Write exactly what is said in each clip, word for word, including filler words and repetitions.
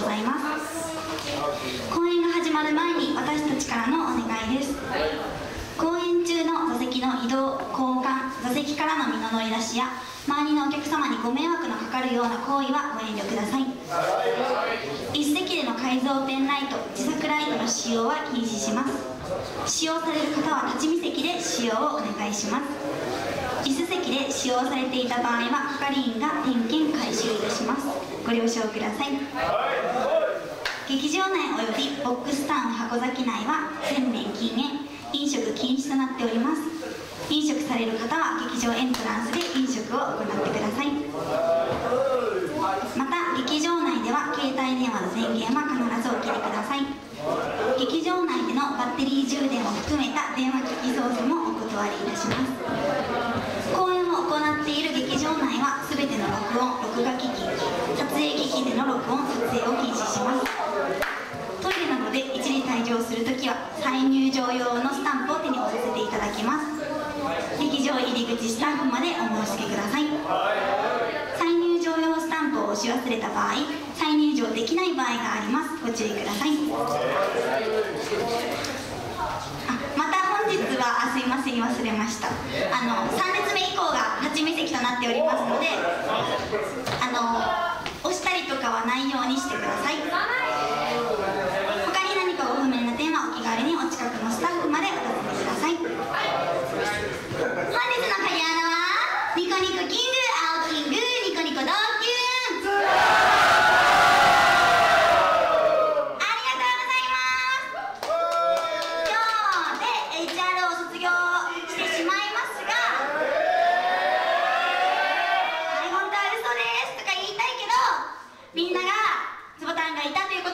ざいます。公演が始まる前に私たちからのお願いです。公演中の座席の移動、交換、座席からの身の乗り出しや周りのお客様にご迷惑のかかるような行為はご遠慮ください。一席での改造ペンライト、自作ライトの使用は禁止します。使用される方は立ち見席で使用をお願いします。椅子席で使用されていた場合は係員が点検回収いたします。ご了承ください。劇場内およびボックスタウン箱崎内は全面禁煙、飲食禁止となっております。飲食される方は劇場エントランスで飲食を行ってください。また劇場内では携帯電話の電源は必ずお切りください。劇場内でのバッテリー充電を含めた電話機器操作もお断りいたします。公演を行っている劇場内は全ての録音・録画機器、撮影機器での録音・撮影を禁止します。トイレなどで一時退場するときは再入場用のスタンプを手に押させていただきます。劇場入り口スタッフまでお申し付けください。再入場用スタンプを押し忘れた場合、再入場できない場合があります。ご注意ください。あ、また本日は、あ、すいません、忘れました。あのさん列目以降が立ち見席となっておりますので、あの押したりとかはないようにしてください。他に何かご不明な点はお気軽にお近くのスタッフまでお尋ねください。本日の鍵穴はニコニコキング、青キング、ニコニコ同級。みんながズボタンがいたということ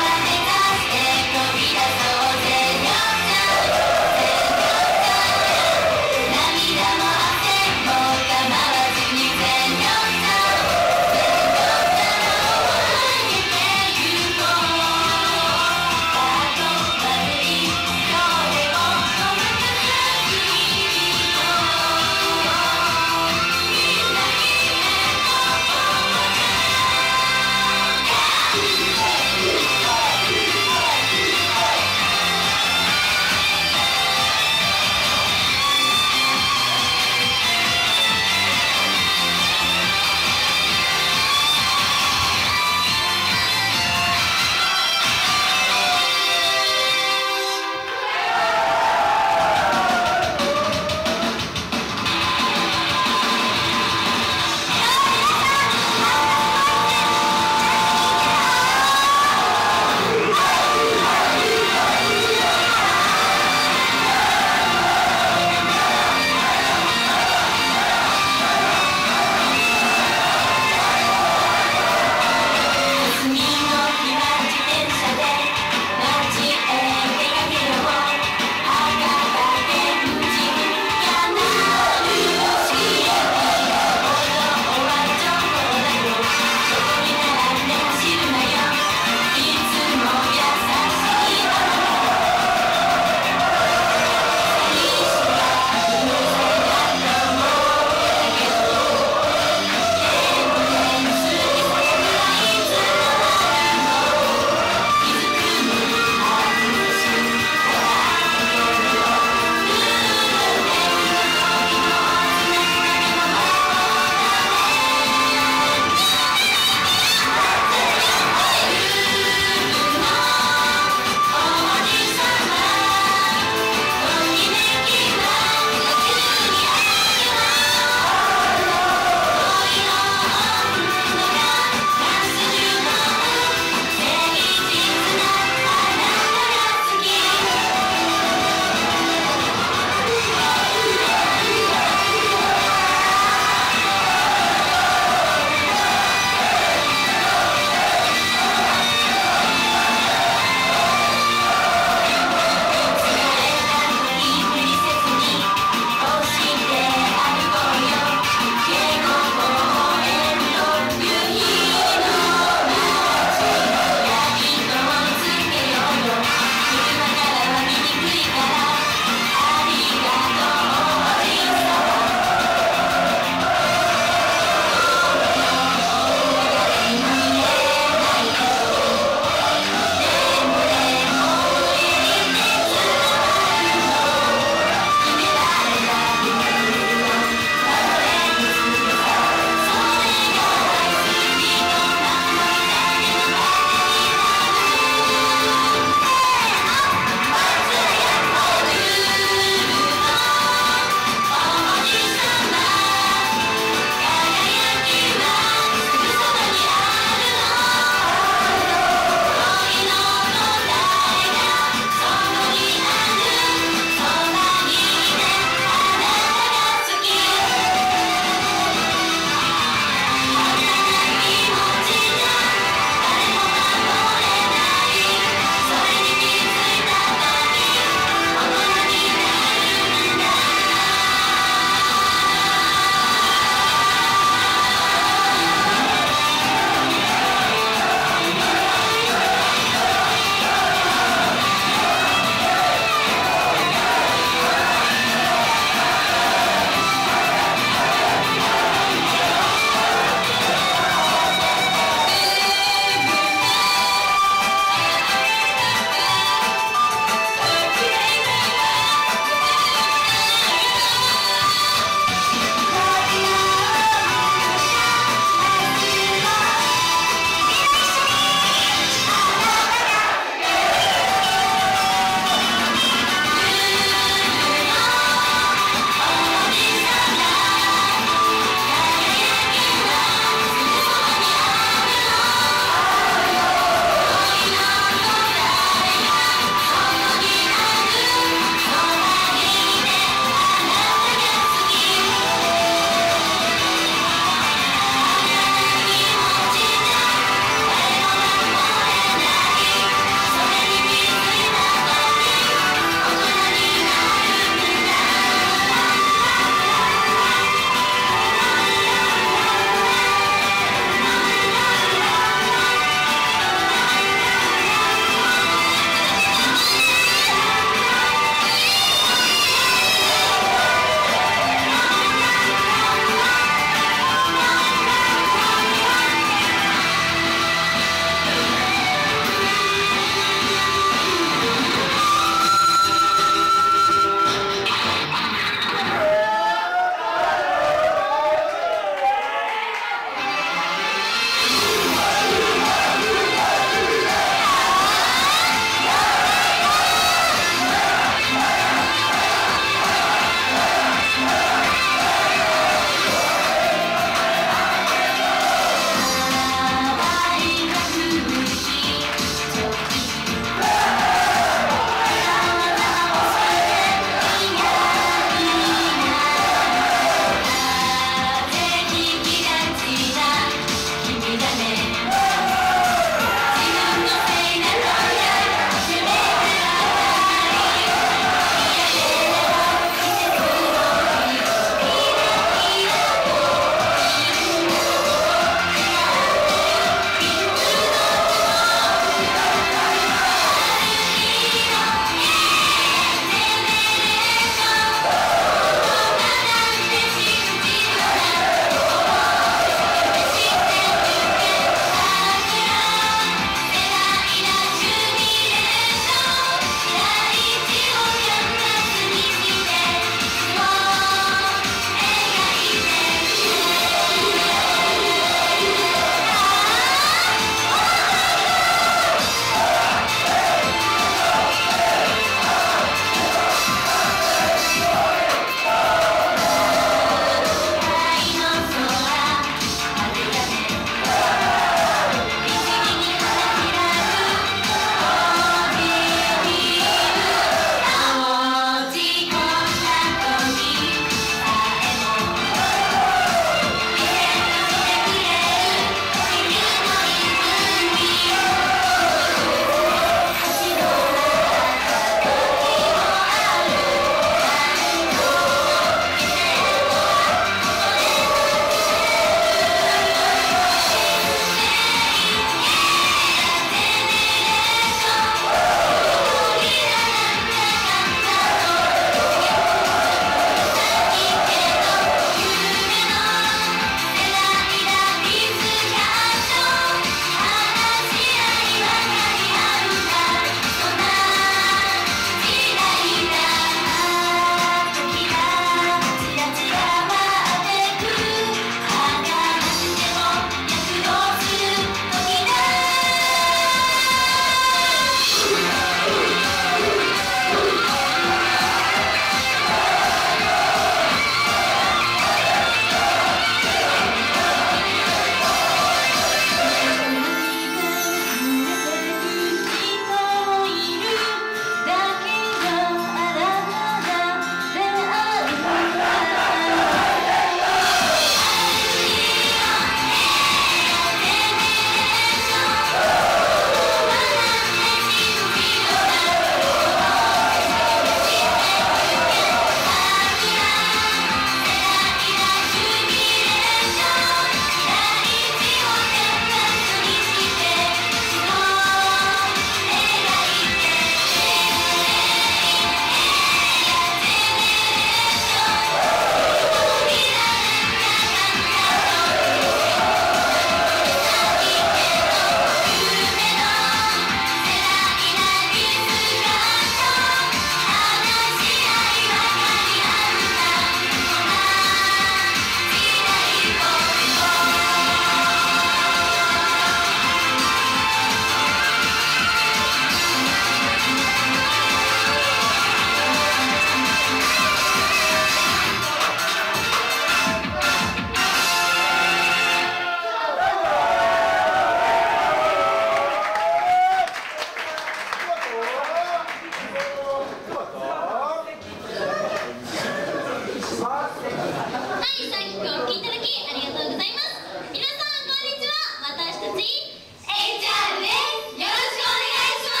い、さっきお聞きいただきありがとうございます。皆さんこんにちは。私たち エイチアール です。よろしくお願いします。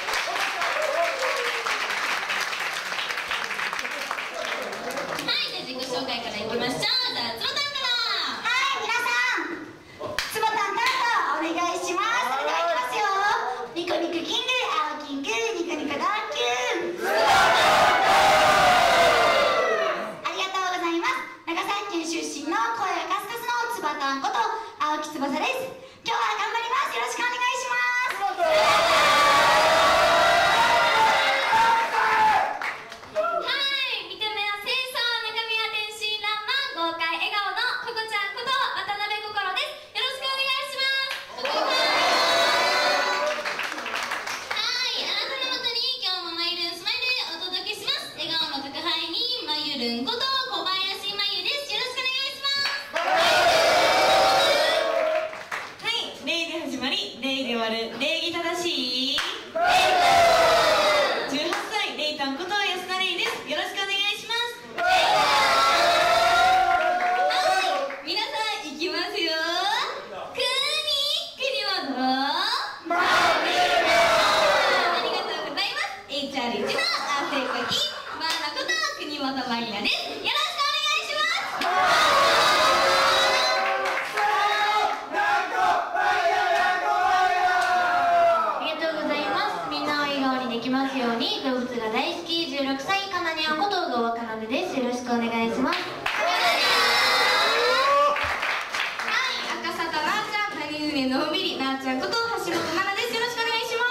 はい、じゃあ自己紹介からいきましょう。じゃあつばたんから。 はい、皆さんつばたんからお願いします。お願いしますよ。ニコニコキング、青キング、ニコニコダンキュー。ありがとうございます。長崎県出身の声がカスカスのつばたんこと青木翼です。今日は頑張ります。よろしくお願いします。 はい、見た目は清楚、中身は天真爛漫、豪快笑顔のここちゃんこと渡辺心です。よろしくお願いします。ここはい、あなたのもとに今日もまゆるんスマイルお届けします。笑顔の宅配にまゆるんこと小林まゆです。よろしくお願いします。 はい、礼で始まり、礼で終わる、礼儀正しいじゅうはっさい、レイタンこと安田レイです。よろしくお願いします。 はい、皆さんいきますよ。くに国はどろありがとうございます。 エイチアールいち の汗かきバーナこと国本まりなです。よろしくお願いします。ありがとうございます。みんなを笑顔にできますように。動物が大好きじゅうろくさいかなにゃんこと小川かなでです。よろしくお願いします。はい、赤坂なーちゃん、谷船のんびりなーちゃんこと橋本まなです。よろしくお願いします。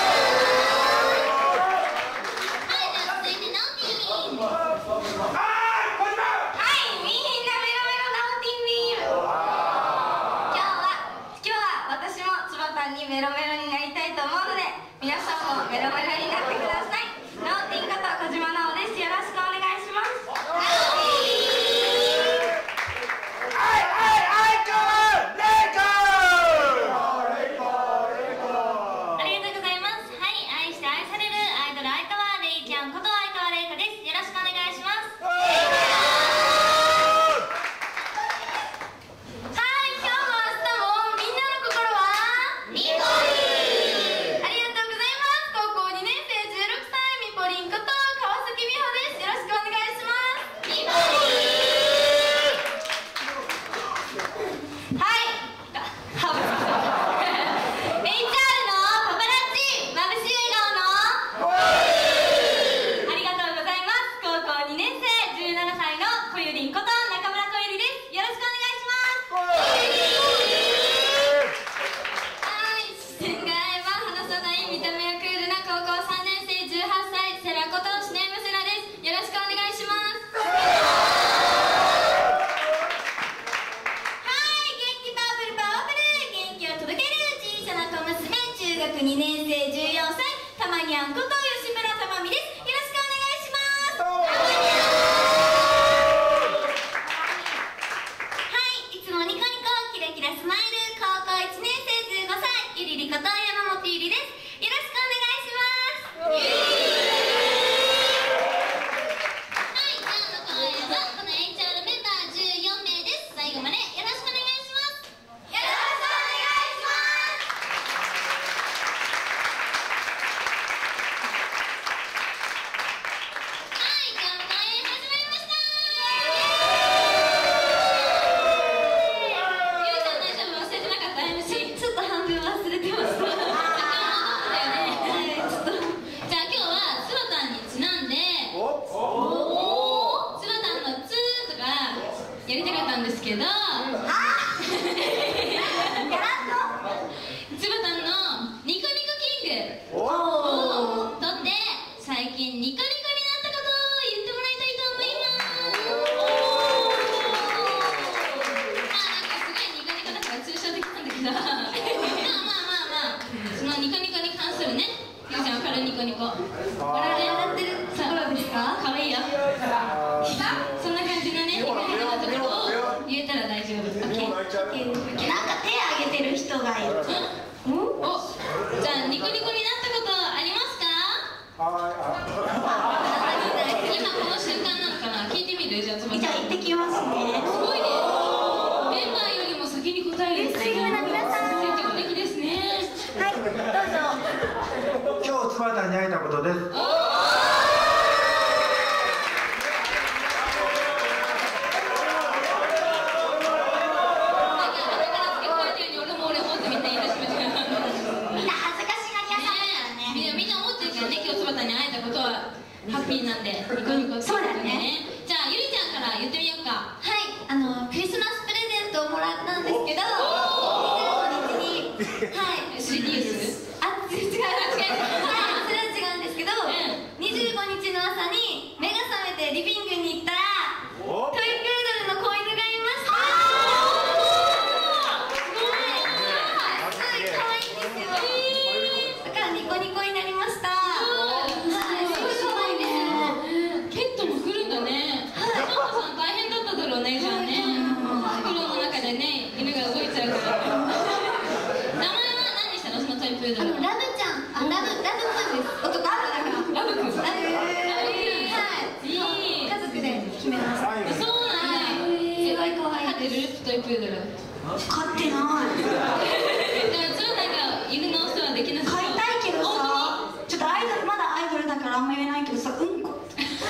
はい、じゃあ続いてナオティーン。はい、みんなメロメロナオティーンビール。今日は今日は私もつばたんにメロメロになりたいと思うので、皆さんもメロメロになってください。ナオティンこと小島奈緒です。よろしくお願いします。ありがとうございます。はい、愛して愛されるアイドル相川レイちゃんこと相川レイカです。よろしくお願いします。はい、今日も明日もみんなの心はニコリン。ありがとうございます。高校にねん生じゅうろくさいみぽりんこと川崎美穂です。よろしくお願いします。ニコリン。はい、ハブエイチアール のパパラッチまぶしい笑顔のありがとうございます。高校にねん生じゅうななさいのこゆりんこと中村こゆりです。よろしくお願いします。はい、視線が合えば離さない見た目はクールな高校さんねん生じゅうはっさいセラことシネムセラです。よろしくお願いします。はい、元気パワフルパワフル元気を届ける小さな小娘中学にねん生じゅうよんさいたまにゃんこと吉村たまみです。よろしくお願いします。たまにゃん。はい、いつもニコニコキラキラスマイル高校いちねん生じゅうごさいゆりりこと山本ゆりです。よろしくお願いします。はい、今日の公演はこの エイチアール メンバーじゅうよんめいです。最後までよろしくお願いします。よろしくお願いします。はい、今日の公演始まりました。ゆうちゃん大丈夫？忘れてなかった？ エムシー ちょっと半分忘れてました。だよね。はい、ちょっとじゃあ今日はつばたんにちなんでつばたんの「つ」とかやりたかったんですけど、つばたんの「ニコニコキング」を撮って最近ニコニコになったことを言ってもらいたいと思います。あ、なんかすごいニコニコだから抽象的なんだけどまあまあまあまあ、そのニコニコに関するね、ゆうちゃんわかる？ニコニコ笑って笑ってるところですか？かわいいよそんな感じのね、ニコニコのところを言えたら大丈夫。オッケー。なんか手挙げてる人がいる。 お、じゃあニコニコになったことありますか？今この瞬間なのかな、聞いてみる。 る？じゃあつばじゃあ行ってきますね。 すごいね。メンバーよりも先に答えるっていう。 嬉しいな皆さん。 積極的ですね。 はい、どうぞ。 今日つばたんに会えたことです。 ハッピーなんでニコニコってそうだね。 じゃあゆりちゃんから言ってみようか。 はい、あのクリスマスプレゼントをもらったんですけど、にじゅうごにちにはいエスディーエス？ あ、違う違う違う、はい、それは違うんですけど、にじゅうごにちの朝に目が覚めてリビングに行ったらトイプードルの子犬がいました。はい、すごい可愛いんですよ。だからニコニコになりました。 あのラブちゃん、あ、ラブ、ラブくんです。おと、ラブだから。ラブくん。ラブくん。はい。いい。家族で決めました。 そうなんだ。 すごい可愛い。 飼ってる？トイプードル。 飼ってない。 でもちょっとなんか犬のお世話できなさそう。 飼いたいけどさ、ちょっとアイドルまだアイドルだからあんま言えないけどさ、うんこ。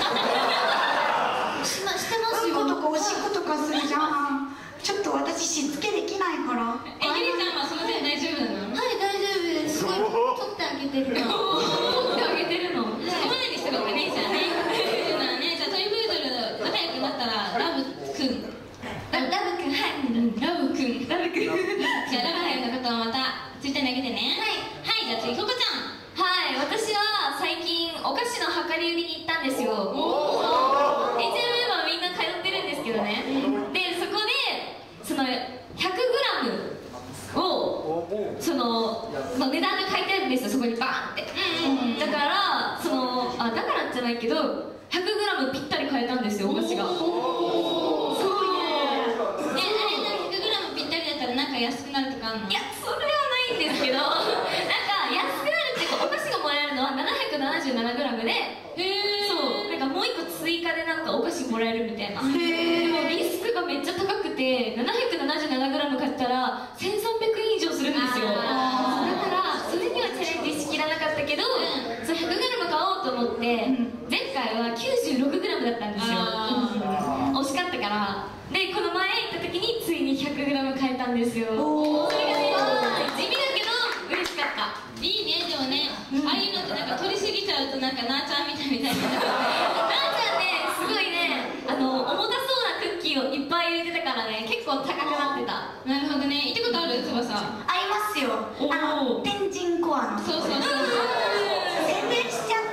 しま、してますよ。 うんことかおしっことかするじゃん。ちょっと私しつけできないから。 え、ゆりちゃんはその点大丈夫なの？ はい、大丈夫です。すごい取ってあげてるの。 取ってあげてるの。そこまでにしてるわけね、じゃあね。じゃあね、じゃあトイプードル仲良くなったらラブくん。 ラブくん、はい。 ラブくん。ラブくん。じゃあラブくんのことをまたツイッターにあげてね。 はい。 はい、じゃあ次ココちゃん。 はい、私は最近お菓子の量り売りに行ったんですよ。エイチエル メンバーみんな通ってるんですけどね。で、そこでそのひゃくグラムをそのの値段が書いてあるんですよ、そこにバーンって。だからそのあだからじゃないけどひゃくグラムぴったり買えたんですよ、お菓子が。すごいね。 え、あれひゃくグラムぴったりだったらなんか安くなるとかあるの？ いや、それはないんですけど、なんか安くなるっていうか、お菓子がもらえるのはななひゃくななじゅうななグラムで、そうなんかもういっこ追加でなんかお菓子もらえるみたいな。でもリスクがめっちゃ高くて、ななひゃくななじゅうななグラム買ったらせんさんびゃくえん以上するんですよ。だからそれにはチャレンジしきらなかったけど、そうひゃくグラム買おうと思って、前回はきゅうじゅうろくグラムだったんですよ。惜しかったから。でこの前行った時についにひゃくグラム買えたんですよ。それがね、地味だけど嬉しかった。 いいね、でもね、ああいうのってなんか取りすぎちゃうとなんかなーちゃんみたいみたいな。 なーちゃんね、すごいね、あの重たそうなクッキーをいっぱい入れてたからね、結構高くなってた。 なるほどね。行ったことある？翼。 ありますよ。あの天神コアの。 そうそうそう。 宣伝しちゃった。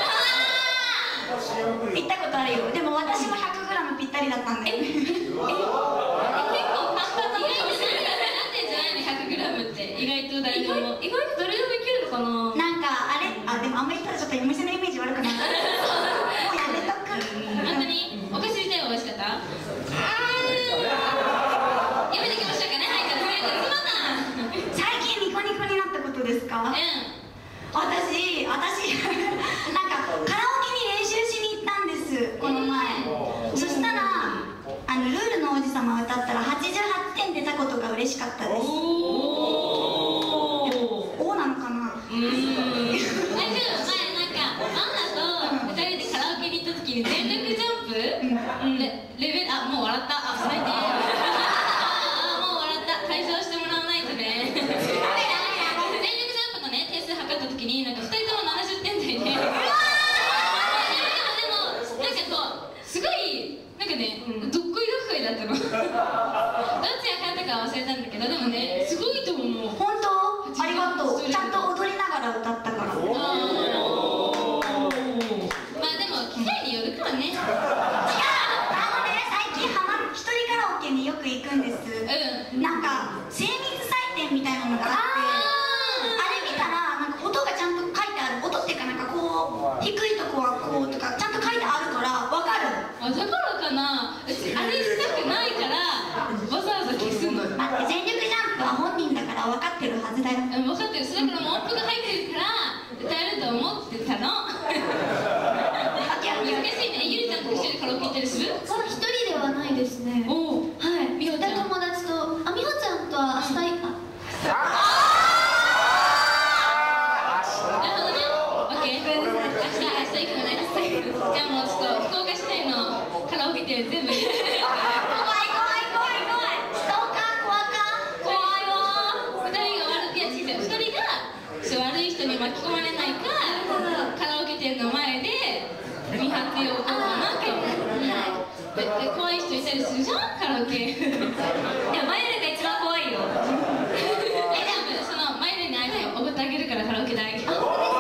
行ったことあるよ。でも私もひゃくグラムぴったりだったんで。え、結構簡単な。意外となんでじゃないの？ひゃくグラムって意外と誰でも。 意外と誰でもいけるのかな。 なんかあれ、あでもあんまり言ったらちょっとお店のイメージ悪くなる。もうやめとく。 本当にお菓子自体は美味しかった？やめてきましたかね。はい、じゃあとりあえずつまた。 最近ニコニコになったことですか？ うん。 私、私なんかカラオケに練習しに行ったんです、この前。そしたらあのルールの王子様を歌ったらはちじゅうはってん出たことが嬉しかったです。おおなのかな。 うん。あ、じゃあ前なんかマンナとふたりでカラオケに行った時に全力ジャンプ、うん、レ, レベルあもう笑った。あ最低。あもう笑った。解消してもらわないとね。全力ジャンプのね点数測った時になんかふたりともななじゅってん台で。でもでもなんかこうすごいなんかね、うん、どっこいどっこいだったの。どっちが勝ったか忘れたんだけど、でもねすごいと思う。 本当？ありがとう。ちゃんと踊りながら歌ったから。まあでも機会によるからね。違う。 あのね、最近ハマ一人カラオケによく行くんです。 うん。 なんか精密採点みたいなのがあって、あれ見たらなんか音がちゃんと書いてある。音っていうかなんかこう低いとこはこうとかちゃんと書いてあるからわかる。 あ、だからかな。うちあれしたくないからわざわざ消すの。 待って、全力ジャンプは本人だから分かってるはずだよ。 うん、分かってる。だからもう音符が入ってるから歌えると思ってたの。難しいね。ゆりちゃんと一緒にカラオケ行ったりする？ 全部怖い怖い怖い怖いストーカー怖か怖いわ。二人が悪い、いや違う、二人がそう悪い人に巻き込まれないか、カラオケ店の前で見張ってようかなって思う。でで怖い人いたりするじゃん、カラオケ。いやマイルが一番怖いよ。えでもそのマイルにあれおごってあげるからカラオケ代。でもね、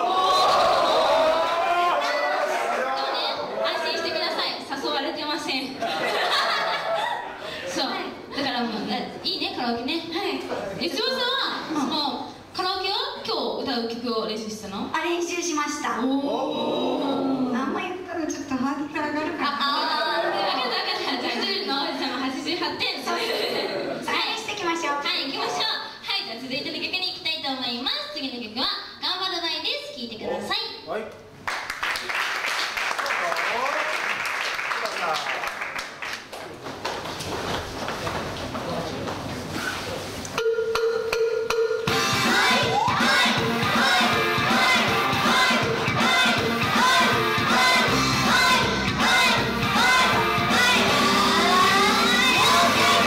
安心してください、誘われてません。そうだからもういいね、カラオケね。はい。えつばさんはそのカラオケは今日歌う曲を練習したの？ あ、練習しました。 おお。 あんま言ったらちょっとハードル上がるから。 ああ、分かった分かった。じゃあジュルのおじさんもはちじゅうはってん。 そういう再現していきましょう。 はい、行きましょう。はい、じゃあ続いての曲に行きたいと思います。次の曲は頑張らないです。聴いてください。 はい。 はい。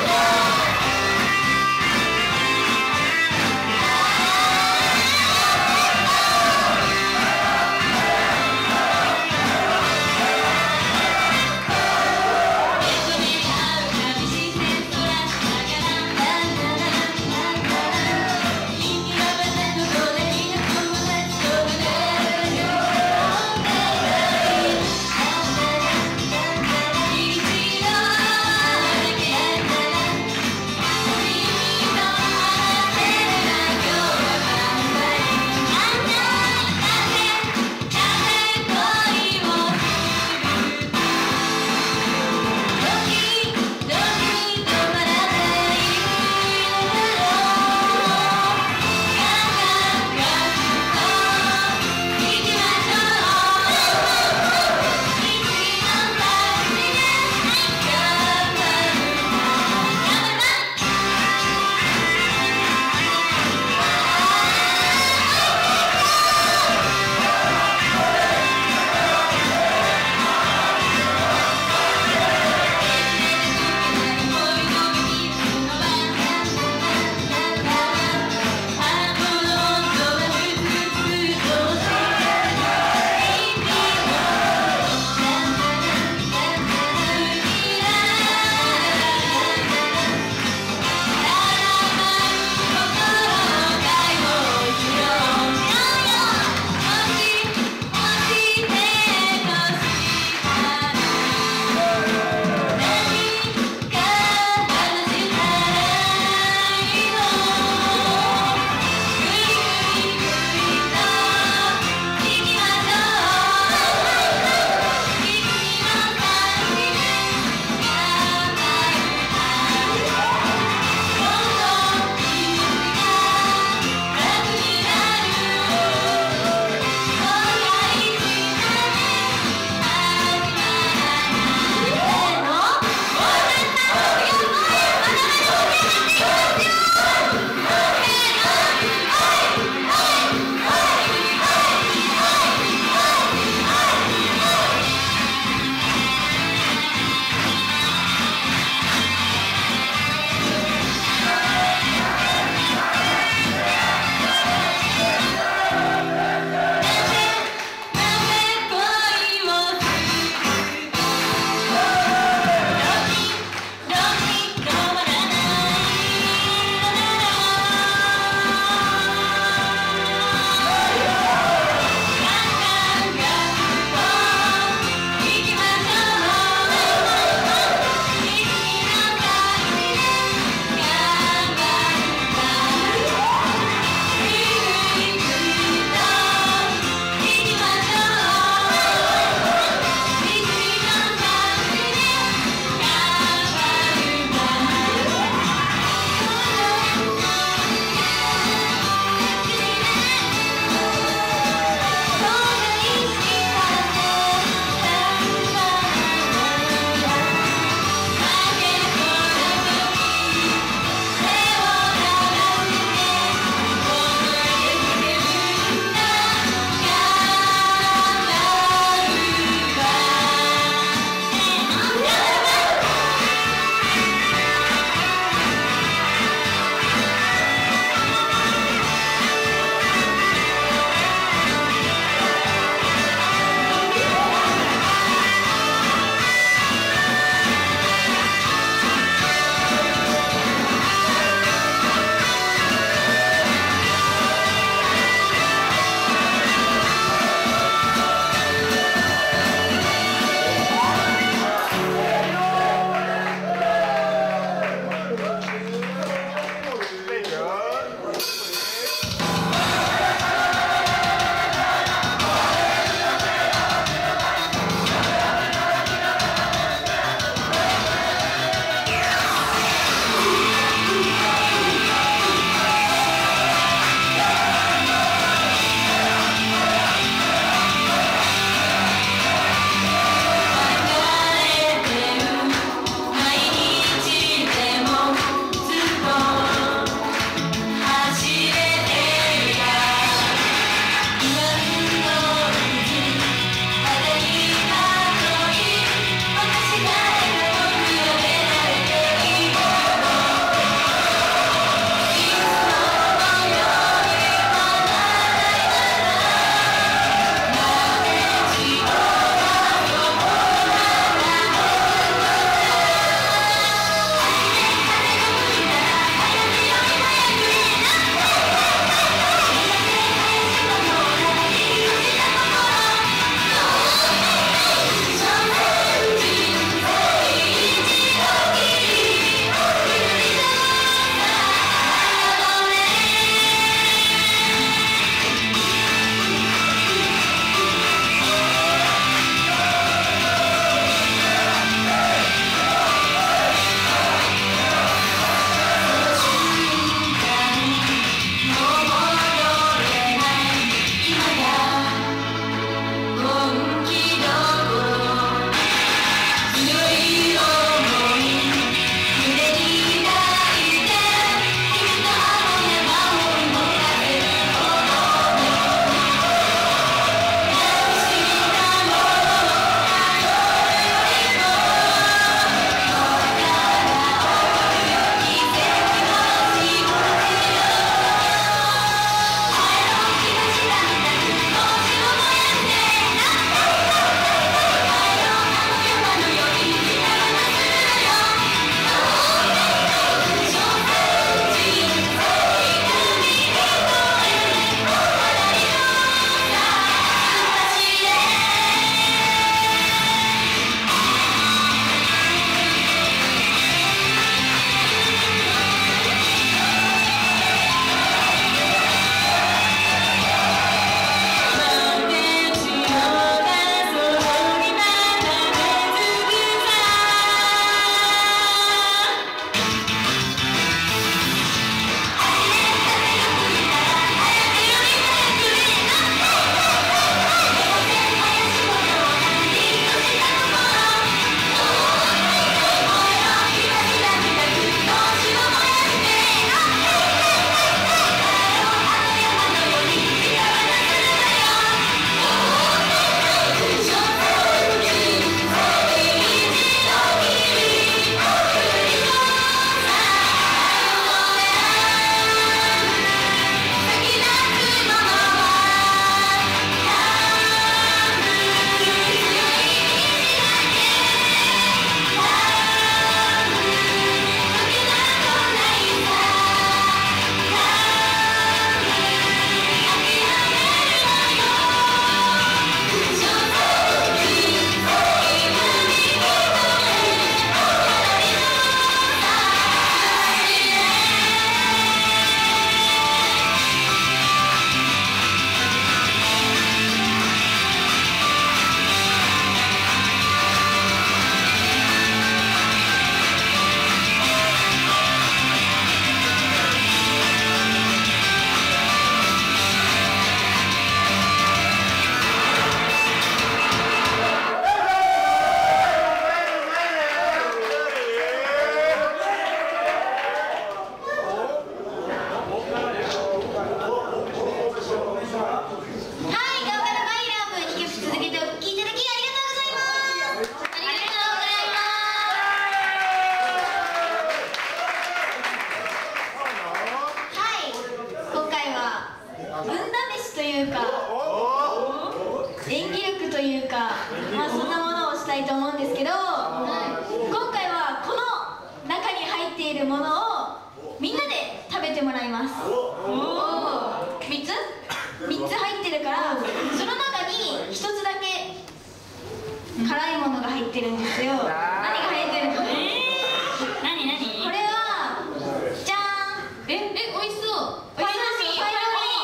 したいと思うんですけど、今回はこの中に入っているものをみんなで食べてもらいます。みっつみっつ入ってるから、その中にひとつだけ辛いものが入ってるんですよ。何が入ってるの？ 何何？ これはじゃーん。 ええ美味しそう。 ファイナミー、ファイ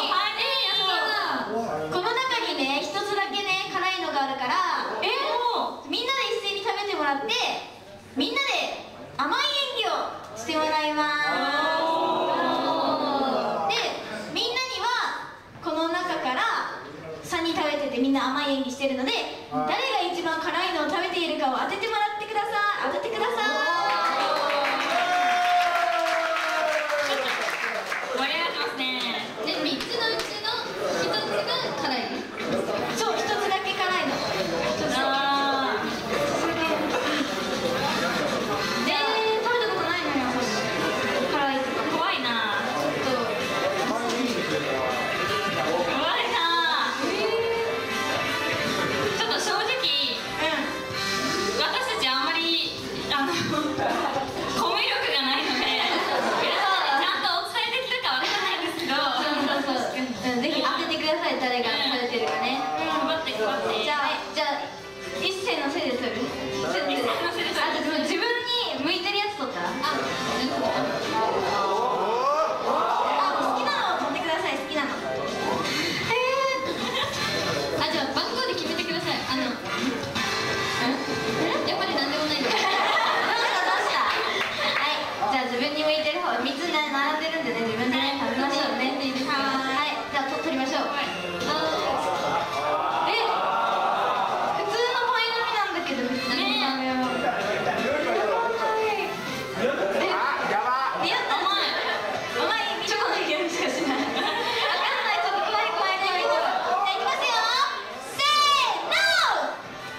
ナミー。 ファイナミー。 この中にね、ひとつだけね、辛いのがあるから、えー、みんなで一斉に食べてもらって、みんなで甘い演技をしてもらいます。で、みんなにはこの中からさんにん食べててみんな甘い演技してるので、誰が一番辛いのを食べているかを当ててもらってください。当ててください。 盛り上がってますね。 でみっつのうちのひとつが辛い。 そう、ひとつだけ辛いの。 あーで、食べたことないのよ、辛いとか。 怖いな。怖いな。ちょっと正直、私たちあんまりあのコミュ力がないので、皆さんにちゃんとお伝えできるかわからないんですけど、 そうそうそう、うん、ぜひ当ててください、誰が食べてるかね。 頑張って頑張って。 じゃあ、じゃあ、一斉のせいで取る。 一斉のせいで取る。 あ、じゃあ自分に向いてるやつ取ったら。あ、 あなるほど。 好きなの取ってください、好きなの。 あじゃあ番号で決めてください。あのやっぱりなんでもないんだ。 どうしたどうした。はい、じゃあ自分に向いてる方、みっつ並んでるんでね、自分でね、食べましょうね。はい、じゃあと取りましょう。え、普通のパイの実なんだけど、普通のパイは。え、やった甘い。チョコのゲームしかしない。わかんない、ちょっと怖い怖い怖い。じゃあいきますよ。せーの。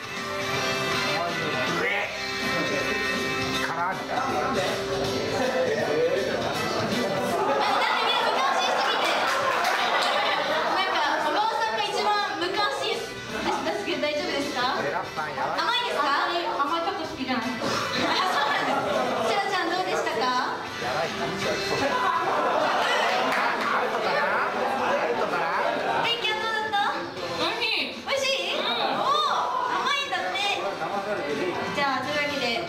じゃあ、というわけで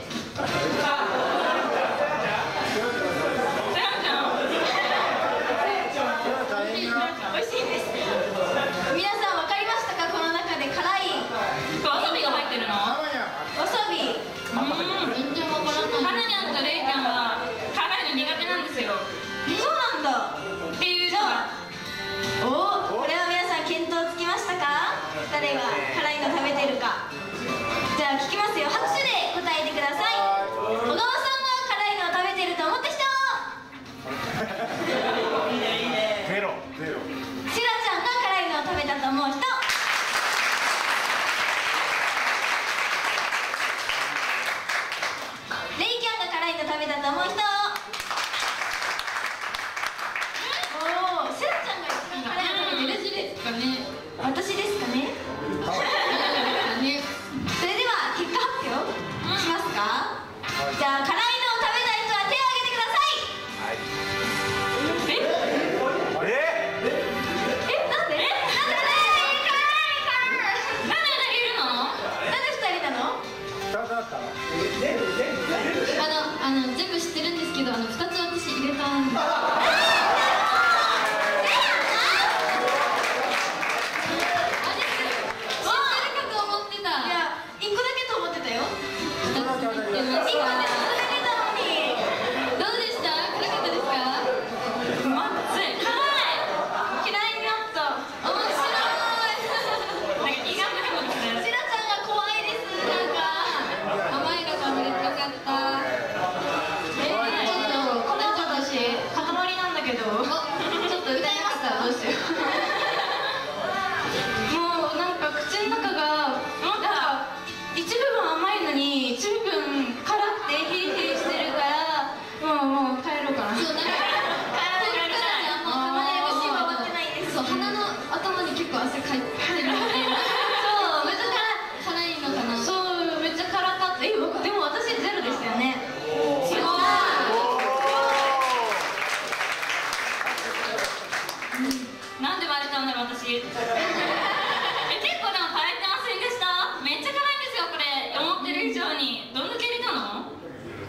美味しいです。皆さん分かりましたか？この中で辛いわさびが入ってるの？ わさび。 全然わからない。 はなにゃんとれいちゃんは辛いの苦手なんですよ。 そうなんだ。 っていうじゃあ、おお、これは皆さん見当つきましたか？誰が辛いの食べてるか。じゃあ聞きますよ。拍手で答えてください。小川さんが辛いのを食べてると思った人。 ゼロゼロ。 シラちゃんが辛いのを食べたと思う人。レイキャンが辛いの食べたと思う人。おお、シラちゃんが一番辛いの食べてる。 私ですかね。 私ですかね。それでは結果発表しますか？じゃあ辛いのを食べた人は手を挙げてください。 ええ、なんで？なんで？ なんでだけいるの？ なんで二人なの？ あのあの全部知ってるんですけど、あのふたつ私入れたんで。 いや、一個だけと思ってたよ。 ふたつ入れました。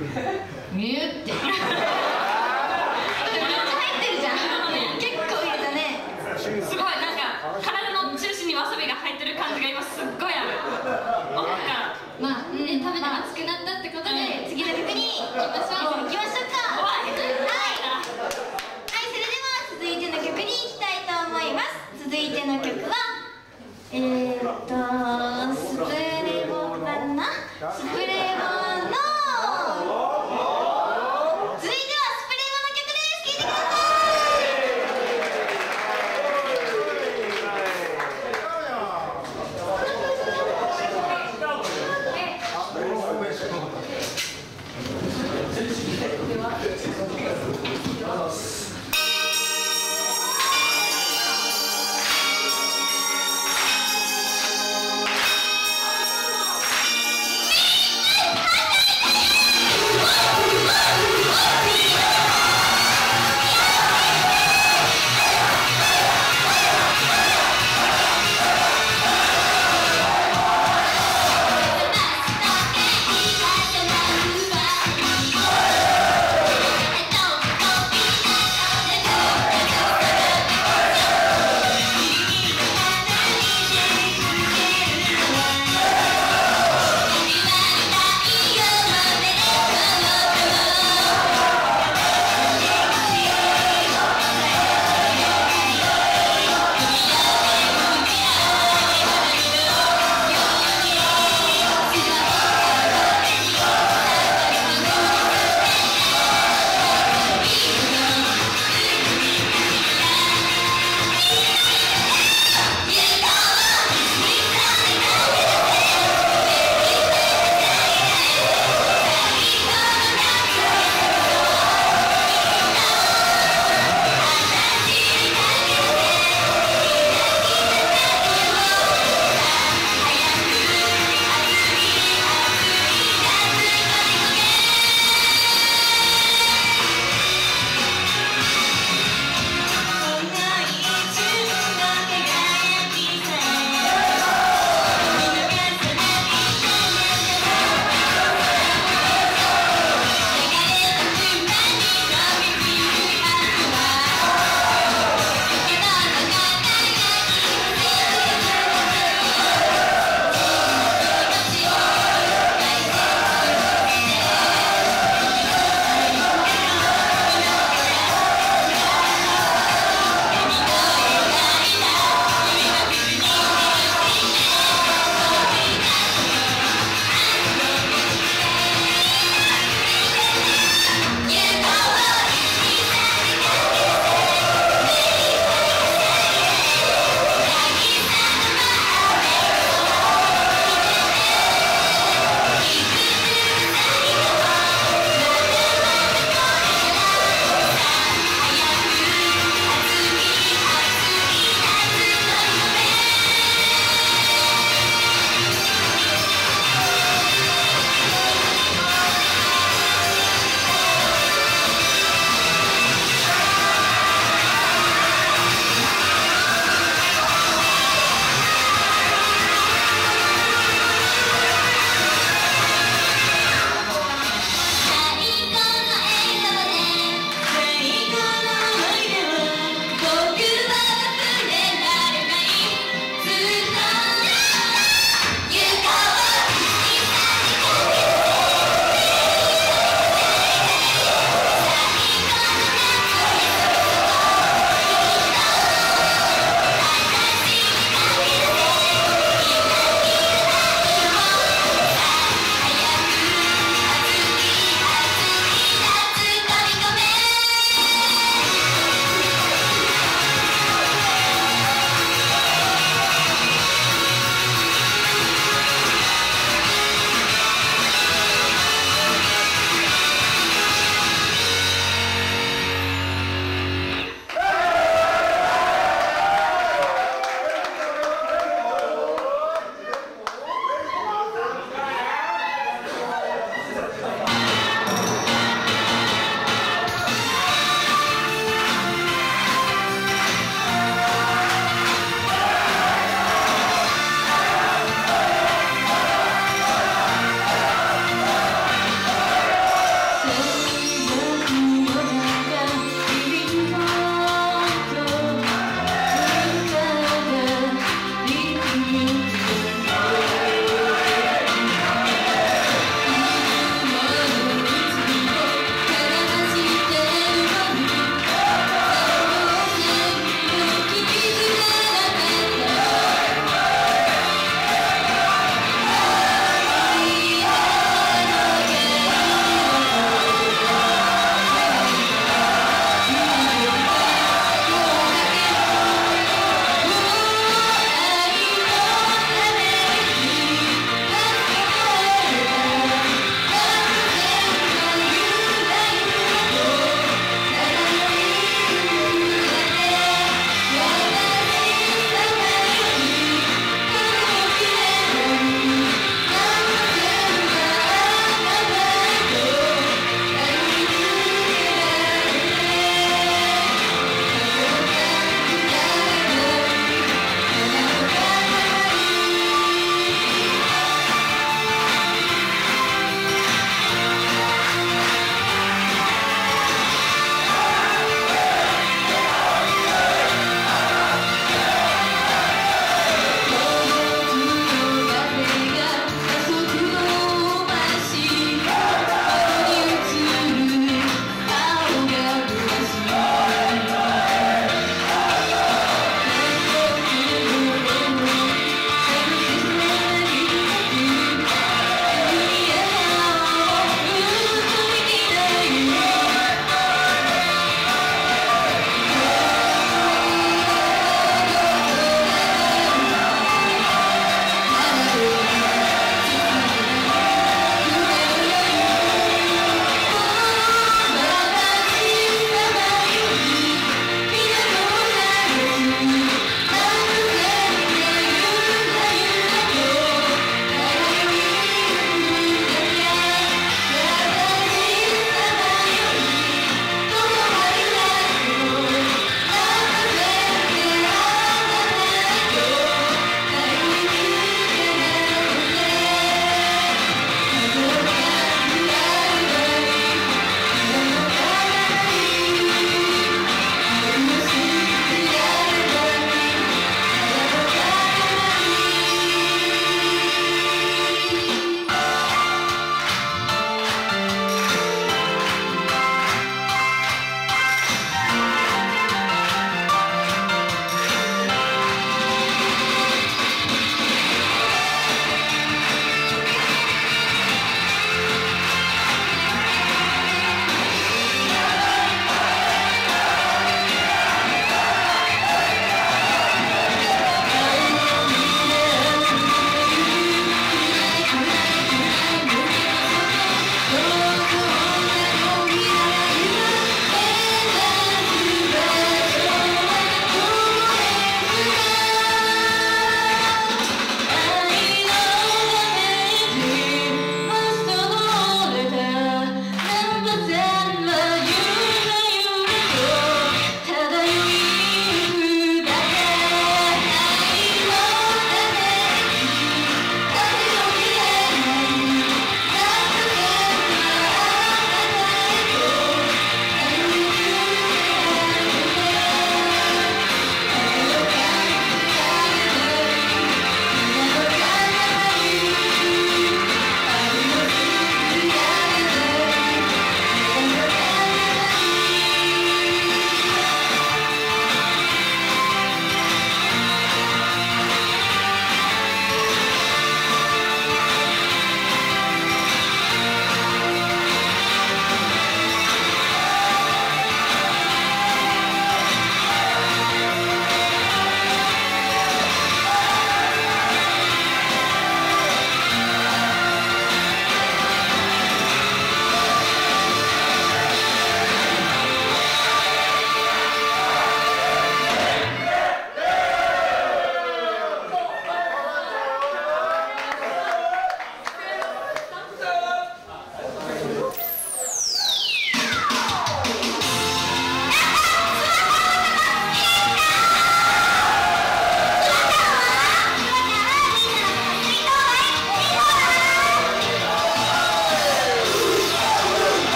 ミューってめっちゃ入ってるじゃん。結構入れたね。 すごいなんか体の中心にわさびが入ってる感じが今すっごいある。奥からまあね、食べて熱くなったってことで、次の曲に行きましょう。行きましょうか。 怖い。 はい、それでは続いての曲に行きたいと思います。続いての曲はえーっとスプレボかな。スプレボの続いてはスプレボの曲です。聴いてください。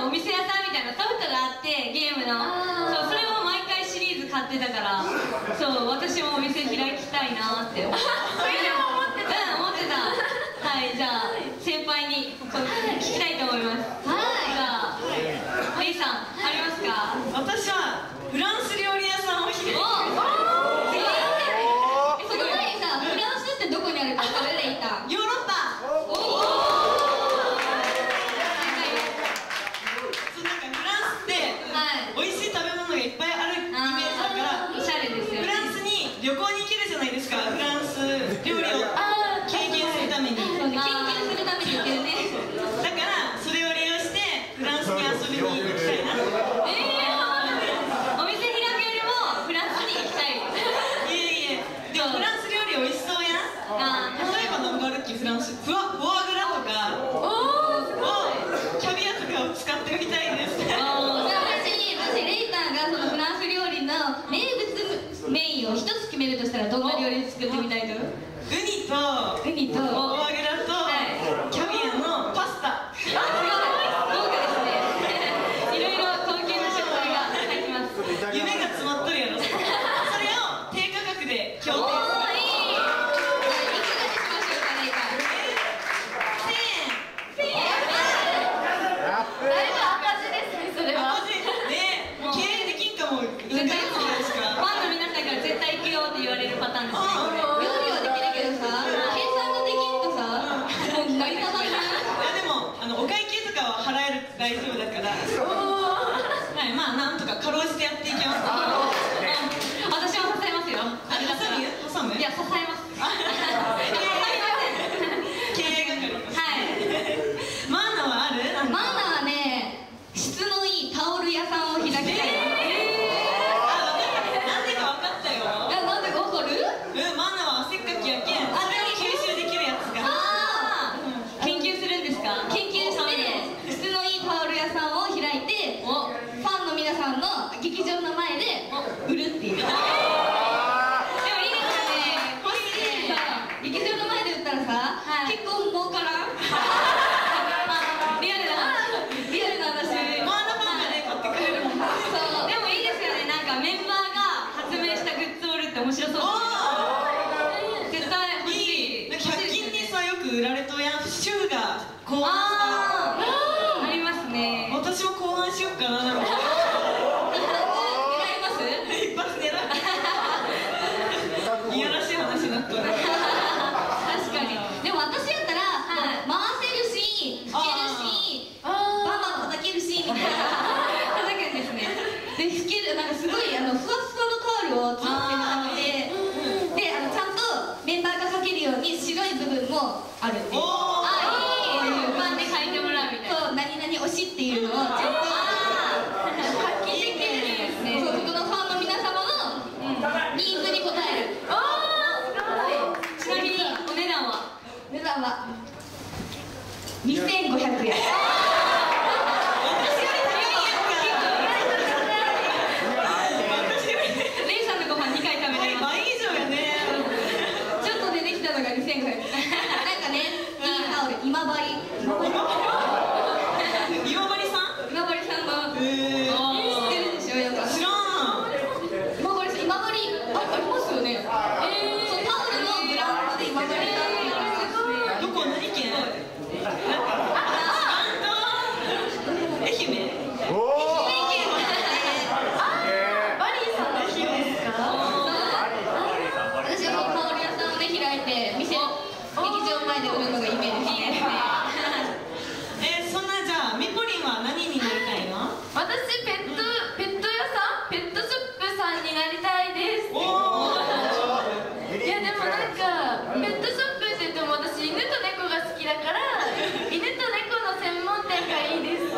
のお店屋さんみたいなソフトがあってゲームのそうそれを毎回シリーズ買ってたからそう私もお店開きたいなって思ってそれでも思ってたうん思ってたはいじゃあ先輩に聞きたいと思いますはいじゃあレイさんありますか私はフランス料理屋さんを開いてその前にさフランスってどこにあるか分かるレイタヨーロッパおおそうなんかフランスって美味しい食べ物がいっぱいあるイメージだからおしゃれですよねフランスに旅行に行けるじゃないですかフランス料理を経験するためにそうね研究するために行けるねだからそれを利用してフランスに遊びに行きたいなえー、お店開くよりもフランスに行きたいいえいえでもフランス料理美味しそうやんあ例えば何があるっけフランスフワフォアグラとかおーをキャビアとかを使ってみたいですじゃあ私私レイターがそのフランス料理の名物メインを一つ決めるとしたらどんな料理作ってみたいとウニとウニとフォアグラとはいキャビアのパスタ豪華ですねいろいろ高級な食材が入ってます夢が詰まっとるやろそれを低価格でお協定するーいいいくらにしましょうかレイターせんえんだいぶ赤字ですねそれはマジでもう経営できんかも絶対そうですかファンの皆さんから絶対行くよって言われるパターンですねこれ料理はできるけどさ計算ができんとさもう成り立たないいやでもあのお会計とかは払える大丈夫だからはいまあなんとかかろうじてやっていきます私は支えますよあれ挟む挟むいや支えます経営係はいマーナはあるなんかマナーはね質のいいタオル屋さんを開きたいあ、分かったなんでか分かったよえなんでかわかるうん、マーナは汗っかきやけんそれを吸収できるやつがあ研究するんですか研究して質のいいタオル屋さんを開いてファンの皆さんの劇場の前で売るっていうでもいいですよね欲しいさ劇場の前で売ったらさ、 はい結構儲からんリアルなリアルな話マーナファンがね、買ってくれるもんそうでもいいですよねなんかメンバーが発明したグッズを売るって面白そうですね絶対欲しいなんかひゃく均にさ、よく売られとやんシューが考案あーありますね私も考案しようかななんか狙います一発狙ういやらしい話になったね確かにでも私やったら、 はい回せるし吹けるしバンバン叩けるしみたいな叩くんですねで吹けるなんかすごいあのふわふわのタオルを作ってみたのでであのちゃんとメンバーがかけるように白い部分もあるっていうおーあいいファンで書いてもらうみたいなそう何々推しっていうのをちゃんと発揮できるんですねそうそこのファンの皆様のニーズに応えるちなみにお値段は値段はにせんごひゃくえんレイさんのご飯にかい食べれます倍以上やねちょっと出てきたのがにせんごひゃくえんなんかねいいタオル今治今治さん今治さんのえー知ってるでしょやっぱ知らん今治さん今治あありますよねえそうタオルのブランドで今治さんってあるんですねどこ何県愛媛おおバリーさんの日ですか私はもうタオル屋さんをね開いて店劇場前で売るのが夢ですねえー、そんなじゃあみぽりんは何になりたいの私ペットペット屋さんペットショップさんになりたいですおいやでもなんかペットショップって言っても私犬と猫が好きだから犬と猫の専門店がいいです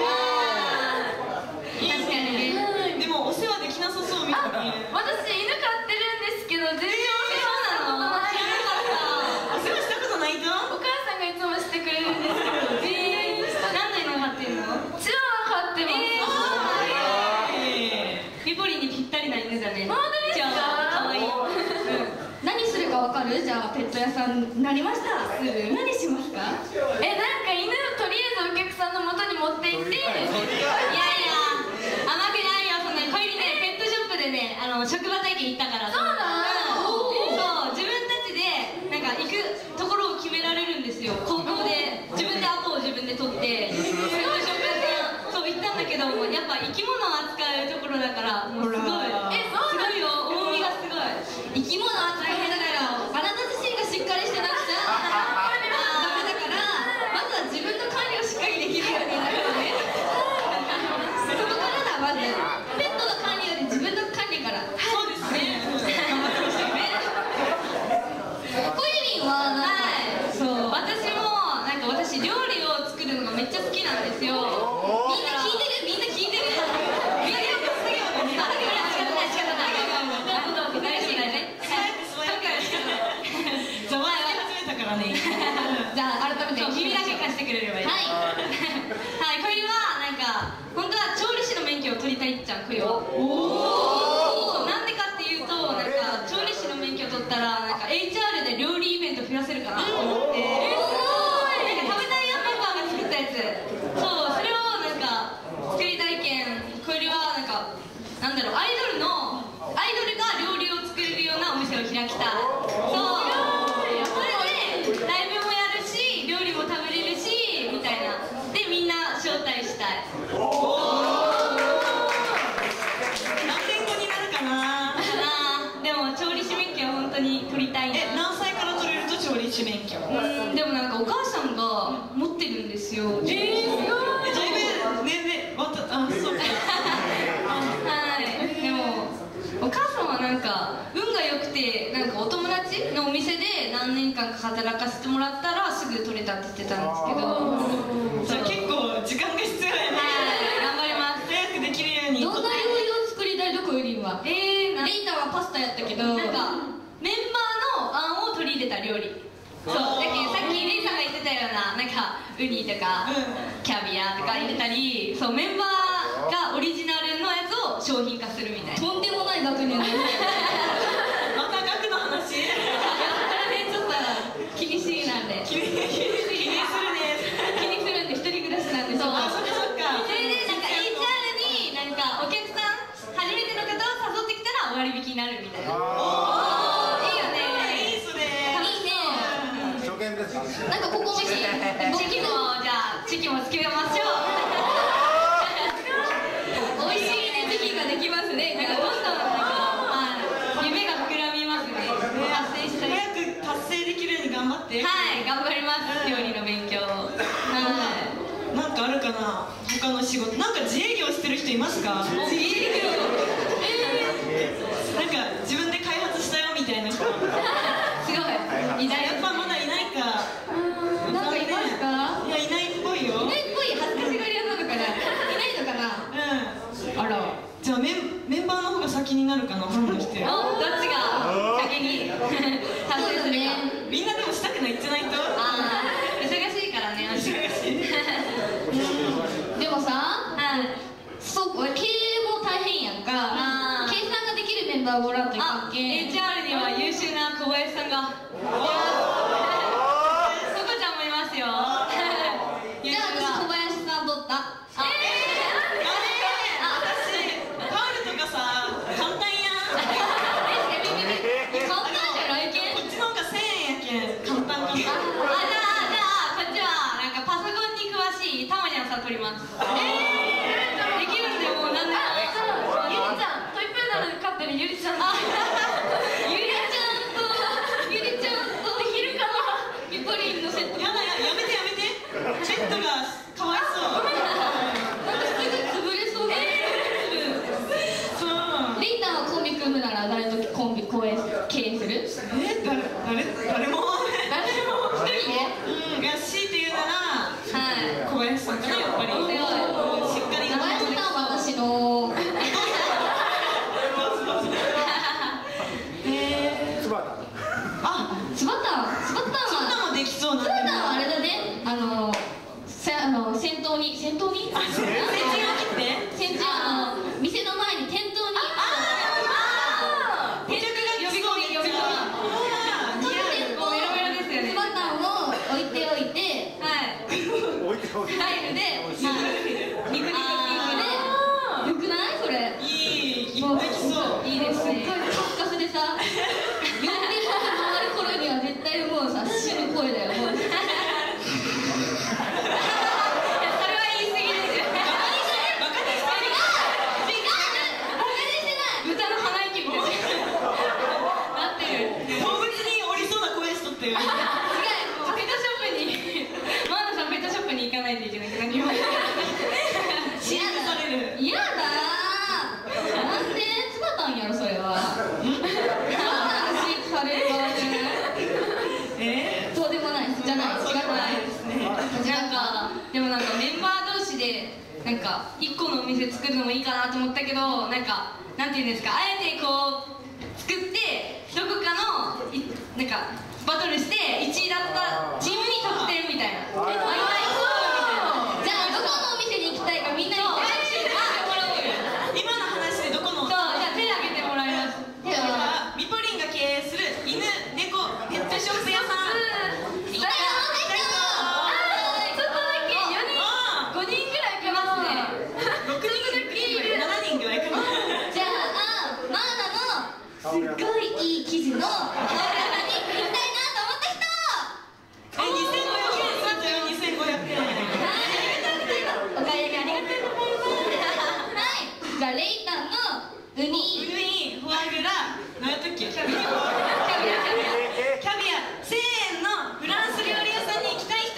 いいねでもお世話できなさそうみたいに私犬飼ってるんですけど全然お世話なの知らなかったお世話したことないとお母さんがいつもしてくれるんですけどえー、何の犬飼ってるのチワワ飼ってますえミポリンにぴったりな犬だね本当ですかじゃあかわいい何するかわかるじゃあペット屋さんなりましたすぐ何しますかえなんか犬をとりあえずお客さんの元に持って行って、いやいや甘くないよ、そんな小入りね、ペットショップでね、あの職場体験行ったから。そうなの？そう、自分たちでなんか行くところを決められるんですよ。高校で自分でアポを自分で取ってペットショップ屋さんそう行ったんだけど、やっぱ生き物を扱うところだからもうすごい、え、すごいよ、重みがすごい。生き物は大変だから体自身がしっかりしてなくちゃダメだから、まずは自分の管理をしっかりできるようになるのね。そこからだ、まずペットの管理より自分の管理から。そうですね、頑張ってほしいね。コユリンははい、そう、私もなんか私料理を作るのがめっちゃ好きなんですよ。みんな聞いてる、みんな聞いてる。みんなやっぱすげえわね。あ、だから仕方ない仕方ない。どうぞ、大事だね。そう、前は始めたからね。じゃあ改めて耳だけ貸してくれればいい。はいはい、小ユリはなんか本当は調理師の免許を取りたいっちゃん、小ユリは。おお、なんでかっていうと、なんか調理師の免許取ったらなんか エイチアール で料理イベント増やせるかなと思って、なんか食べたいやんメンバーが作ったやつ、そう、それをなんか作りたいけん、小ユリはなんかなんだろう、アイドルのアイドルが料理を作れるようなお店を開きたい。そう、それでライブもやるし料理も食べれるしみたいなで、みんな招待したい。 何年後になるかな。 でも調理師免許は本当に取りたいな。 え、何歳から取れると調理師免許？ うん、でもなんかお母さんが持ってるんですよ。えー、すごい。 え、だいぶ年齢わた、あ、そうか。 はい、でもお母さんはなんか運が良くて、なんかお友達のお店で何年間か働かせてもらったらすぐ取れたって言ってたんですけど、 じゃあ結構時間が必要やね。 はい、頑張ります。 早くできるように。 どんな料理を作りたいの、小ユリンは。えー、レイタはパスタやったけど、なんかメンバーの案を取り入れた料理。そう、だけどさっきレイさんが言ってたような、なんかウニとか、うん、キャビアとか入れたり、そう、メンバーがオリジナルのやつを商品化するみたいな。とんでもない額になる。 また額の話。 ちょっと気にしいなんで。気にするね。気にするんで、一人暮らしなんで。そう、 あ、そっかそっか。 それでなんか エイチアール になんかお客さん初めての方を誘ってきたら割引になるみたいな。おー、いいよね。 いいそれ。 いいね。 初見です。 なんかここもしチキもじゃあチキもつけましょう。美味しいね、チキができますね。なんかどんどんなんか夢が膨らみますね。達成したい。 早く達成できるように頑張って。 はい、頑張ります。料理の勉強。はい。 なんかあるかな、他の仕事。なんか自営業してる人いますか？ 自営業。 なんか自分で開発したよみたいな人。すごい。いない。 やっぱまだいないか。 なんかいますか？ いや、いないっぽいよ。 いないっぽい。恥ずかしがり屋なのかな。いないのかな。 うん。あら。じゃあメンメンバーの方が先になるかな、ファンの人。 お、どっちが先に達成するか。 みんなでもしたくないってないと。 ああ、忙しいからね。 忙しい。 でもさ、そう、経営も大変やんか。計算ができるメンバーをもらうといかんけん。エイチアール には優秀な小林さんが。そこちゃんもいますよ。じゃあ私小林さん取った。取ります。えー、できるんで、もうなんでも。ゆりちゃん、トイプードル飼ってるゆりちゃん。あ、ゆりちゃんと、ゆりちゃんとできるかな。ミポリンのセット。 やだ、やめてやめて。セットがかわいそう。 なんかすぐ潰れそうだ。 そう。 リンダはコンビ組むなら誰とコンビ経営する？ え、誰誰誰も。 誰も一人で？うん、が強いて言うなら。小林さんかな、やっぱり。 しっかり。小林さんは私の。 ええ。 つばた。 あ、 つばた。つばたは。 つばたもできそうなんだ。 つばたはあれだね。あの、せ、あの、先頭に、先頭に。 先陣を切って。 先陣、あの、店の前に店頭に。 ああ。店客が呼び込み、呼び込み。ああ。似合う。 メロメロですよね。つばたを置いておいて。はい。 置いておいて。 スタイルで、まあ。 肉肉肉でよくないそれ。 いい、いっぱい来そう。 いいですね。カスカスでさ、呼んで回る頃には絶対もうさ死ぬ声だよ。もう。それは言い過ぎですよ。 バカにしてる。 違う。バカにしてない。豚の鼻息みたいな。なってる。 動物におりそうな声しとったよ。 違う。ペットショップにマーナさんペットショップに行かないといけないけど何も。 飼育される。 嫌だー。なんでつばたんやろそれは。なんで飼育される側で。 えそうでもないじゃない。違くないですね。 なんかでもなんかメンバー同士でなんか一個のお店作るのもいいかなと思ったけど、なんかなんていうんですか、あえてこう作ってどこかのいなんかバトルしていちいだったチームに得点みたいな。あいたいそうみたいな。じゃあどこのお店に行きたいかみんなに言ってもらおうよ。 今の話でどこの？ そう、じゃあ手挙げてもらいます。 ではミポリンが経営する犬猫ペットショップ屋さん。 行きたいな。ちょっとだけよにんごにんぐらい来ますね。 ろくにんいる。ななにんぐらいかな。 じゃあマーナのすっごいいい生地のハーラーに行きたいなと思った人。 え、にせんごひゃくえんするとよ、にせんごひゃくえん。 お買い上げありがとうございます。はい、じゃあレイタンのウウニニ、フォアグラ、何やったっけ？キャビア。 キャビアキャビアキャビア、せんえんのフランス料理屋さんに行きたい人。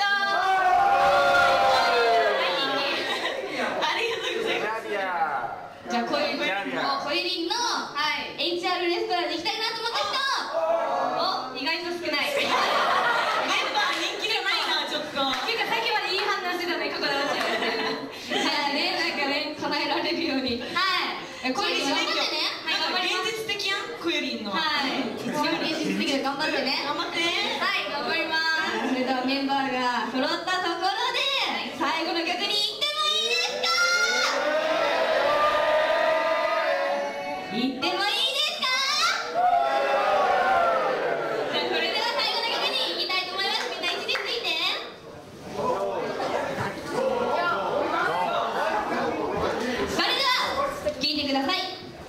ありがとうございます。 キャビア。 じゃあコイリンキャビアのコイリンの エイチアール レストランに行きたいなと思った人。お、意外と少ない。 メンバー人気じゃないな、ちょっと。 ていうかさっきまでいい判断してたね、ここで落ちるみたいな。じゃあね、なんかね、叶えられるように。はい。コイリン頑張ってね。はい、頑張ります。 現実的やん、コユリンの。 はい。一番現実的で頑張ってね。 頑張って。 はい、頑張ります。それではメンバーが揃ったところで、最後の曲に行ってもいいですか？行ってもいいですか？じゃあそれでは最後の曲に行きたいと思います。みんな位置について。それでは聴いてください。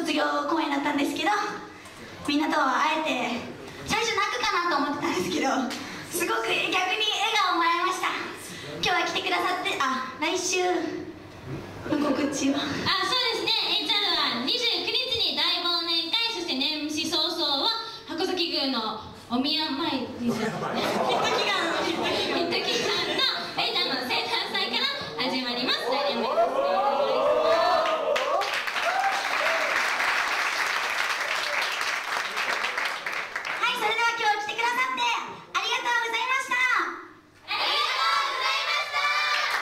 卒業公演だったんですけど、みんなと会えて最初泣くかなと思ってたんですけど、すごく逆に笑顔もらいました。今日は来てくださって、あ、来週の告知はあ、そうですね、エイチアール はにじゅうくにちに大忘年会、そして年始早々は箱崎宮のお宮参りですね。 ヒット祈願ヒット祈願ヒット祈願のエイちゃんの生誕祭から始まります。来年もよろしくお願いします。 はい、それでは今日来てくださってありがとうございました。 ありがとうございました。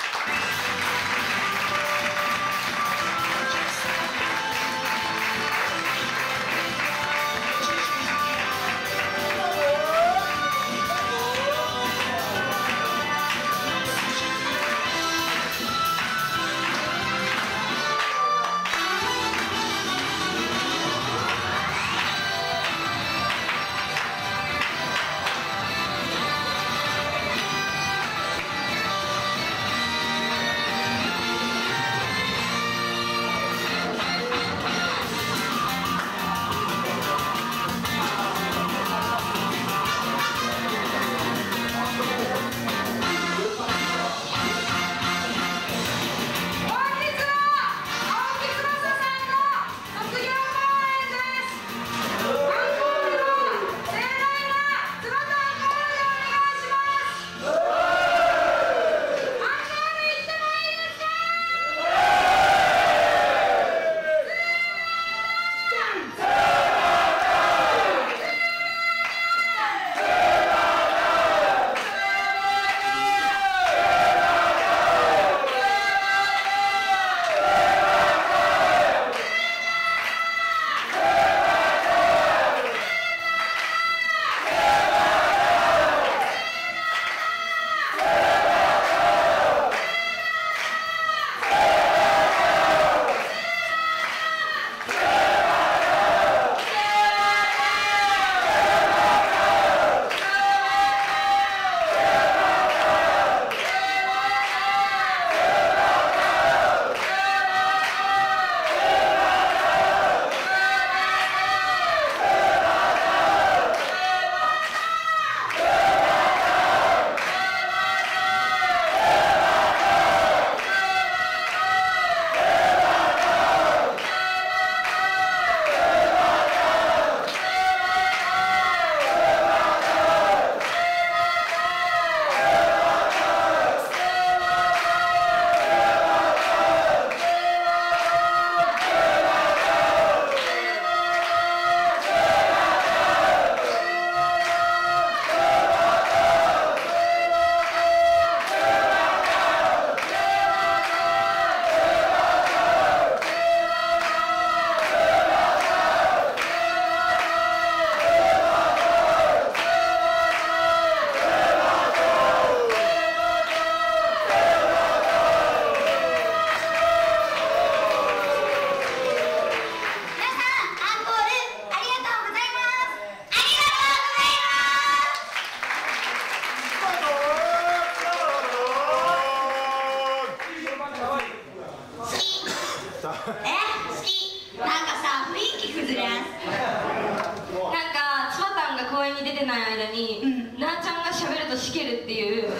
なあちゃんがしゃべるとしけるっていう。 とうとう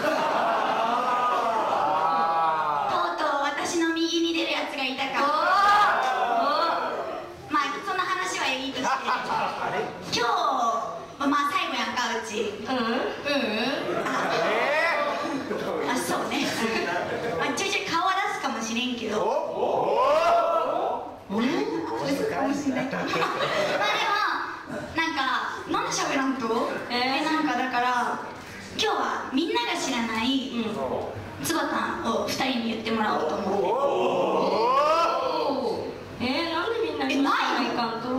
私の右に出るやつがいたか。まあそんな話はいいとして、今日まあ最後やんかうち。 うんうんあ、そうね。まあちょいちょい顔は出すかもしれんけど。うん？出すかもしれない。まあでもなんかなんで喋らんと？えなんかだから今日はみんなが知らないつばたんをふたりに言ってもらおうと思って。 えー、なんでみんなに知らないかんと？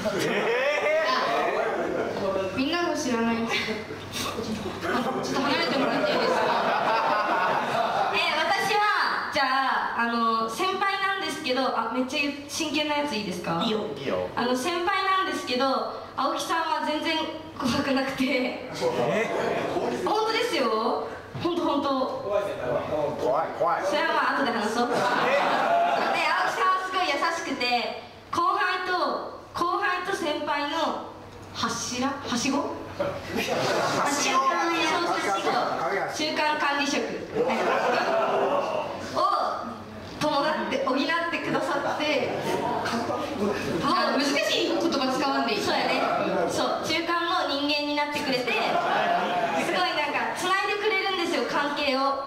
みんなが知らない。ちょっと離れてもらっていいですか？えー、私はじゃああの先輩なんですけど、あめっちゃ真剣なやついいですか？ いいよ。 あの先輩なんですけど、青木さんは全然怖くなくて。本当ですよ。本当本当。 怖い怖い。 それはまあ後で話そう。で青木さんはすごい優しくて、後輩としご中間や中間管理職を伴って補ってくださってあ難しい言葉使わんでいいそうやねそう中間の人間になってくれてすごいなんかつないでくれるんですよ関係を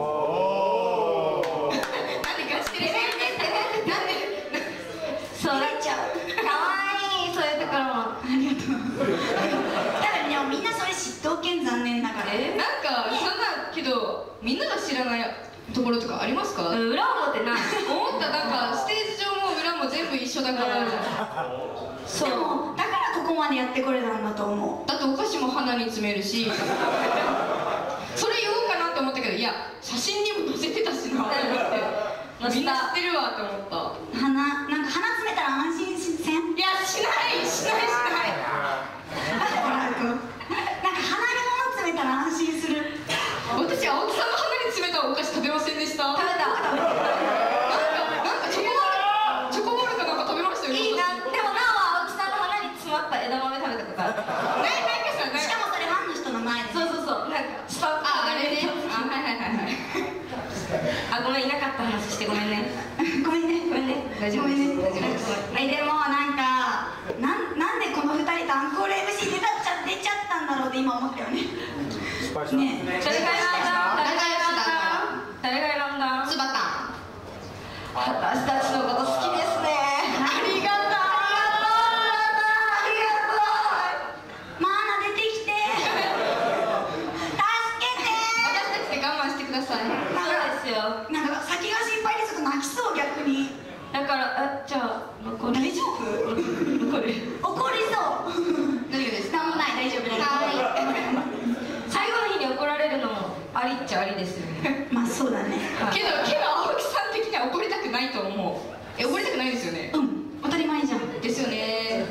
なんでかしてるなんでそうなっちゃうかわいいそういうところもありがとう多分でもみんなそれ知っておけん残念ながらえなんかそんなけどみんなが知らないところとかありますか？裏表ない思ったなんかステージ上も裏も全部一緒だからそうでもだからここまでやってこれたんだと思うだってお菓子も鼻に詰めるしそれ言おうかなって思ったけどいや写真にも載せてたしなと思ってみんな知ってるわと思った鼻なんか鼻詰めたら安心せんいやしないしないしないなんか鼻に物詰めたら安心する私青木さんの鼻に詰めたお菓子食べませんでした食べたなんかなんかチョコボールチョコボールかなんか食べましたよねいいなでもなおは青木さんの鼻に詰まった枝豆食べたことあるねなんかさしかもそれファンの人の前でそうそうそうなんかスタッフああれねあはいはいはいはいあごめんいなかった話してごめんねごめんねごめんね大丈夫です大丈夫ですはいでもなんかなんなんでこのふたりとアンコール エムシー 出たっちゃ出ちゃったんだろうって今思ったよねね誰が選んだ誰が選んだ誰が選んだつばたん私たちのこと好きですねありがとうありがとうマーナ出てきて助けて私たちで我慢してくださいそうですよなんか先が心配でちょっと泣きそう逆にだからあじゃあ残り大丈夫残り怒りそう大丈夫ですなんもない大丈夫大丈夫最後の日に怒られるのもありっちゃありですよねまあそうだねけどけど青木さん的には怒りたくないと思うえ怒りたくないですよねうん当たり前じゃんですよね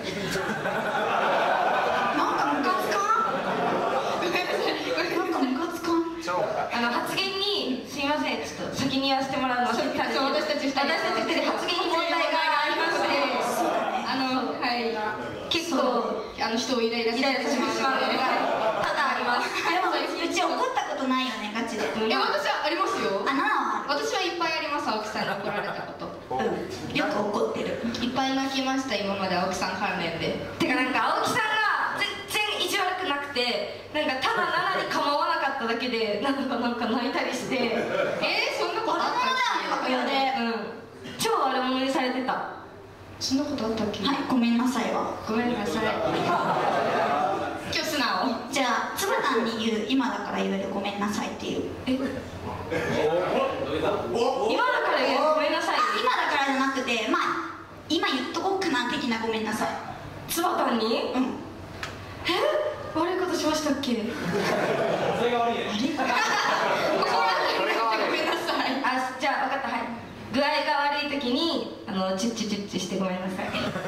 なんかムカつかんなんかムカつかんあの発言にすいませんちょっと先に言わせてもらうのは私たち私たちふたり発言に問題がありましてあのはい結構あの人をイライラさせてしまうのでただありますでもうち怒ったことないよねガチでえ私はありますよあななは私はいっぱいあります青木さんに怒られたことうんよく怒ってるいっぱい泣きました今まで青木さん関連でてかなんか青木さんが全然意地悪くなくてなんかただナナに構わなかっただけでなんかなんか泣いたりしてえー、そんなことあったっけ悪者だよねうん超悪者にされてたそんなことあったっけはいごめんなさいはごめんなさい今日素直じゃあつばたんに言う今だから言えるごめんなさいっていうえ今だから言うごめんなさいあ今だからじゃなくてまあ今言っとこうかな的なごめんなさいつばたんにうんえ悪いことしましたっけそれが悪いね。 心当たりなくてごめんなさいあじゃあ分かったはい具合が悪い時にあのチュッチュチュッチュしてごめんなさい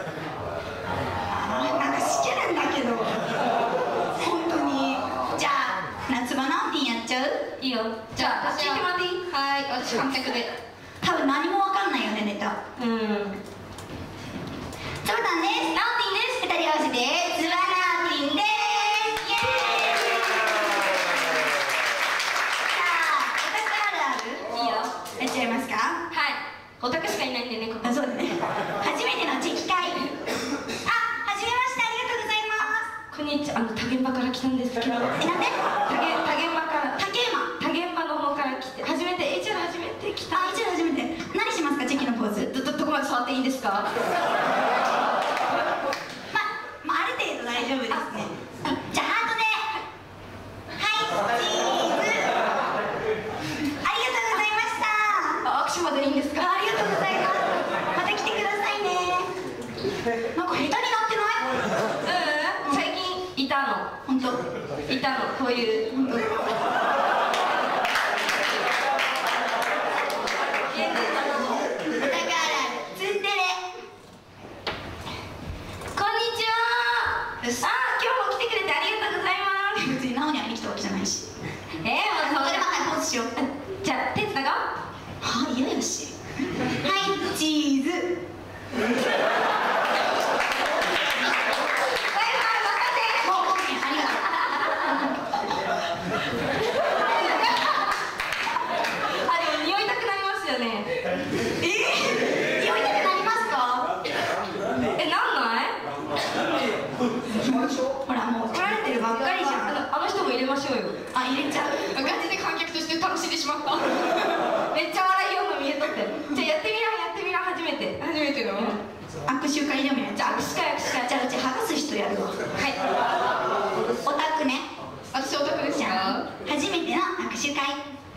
なんかしけるんだけど本当にじゃあ夏場ナオティンやっちゃういいよじゃあ私聞いてもらっていいはい私観客で多分何もわかんないよねネタうんつばたんですナオティンですふたり合わせてつばナオティンですイエーイじゃあオタクあるあるいいよやっちゃいますかはいオタクしかいないんでねここあそうだね初めてのチェキ会あはじめましてありがとうございますこんにちはあの多現場から来たんですけどえなんで多現多現場から竹馬多現場の方から来て初めてエイチアール初めて来たあ一応初めて何しますかチェキのポーズどどどこまで触っていいんですかままあある程度大丈夫ですねじゃあハートではいチーズありがとうございましたあ握手までいいんですかあありがとうございますまた来てくださいねなんか下手になってないうん最近いたの本当いたのこういう本当だからツンデレこんにちはあー今日も来てくれてありがとうございます別にナオに会いに来たわけじゃないしえー、もうそれははいポーズしようじゃあ手つながはあ嫌やしはいチーズバイバイまたねもうるわ。 はいオタクね。 私オタクですよ。 じゃあ初めての握手会。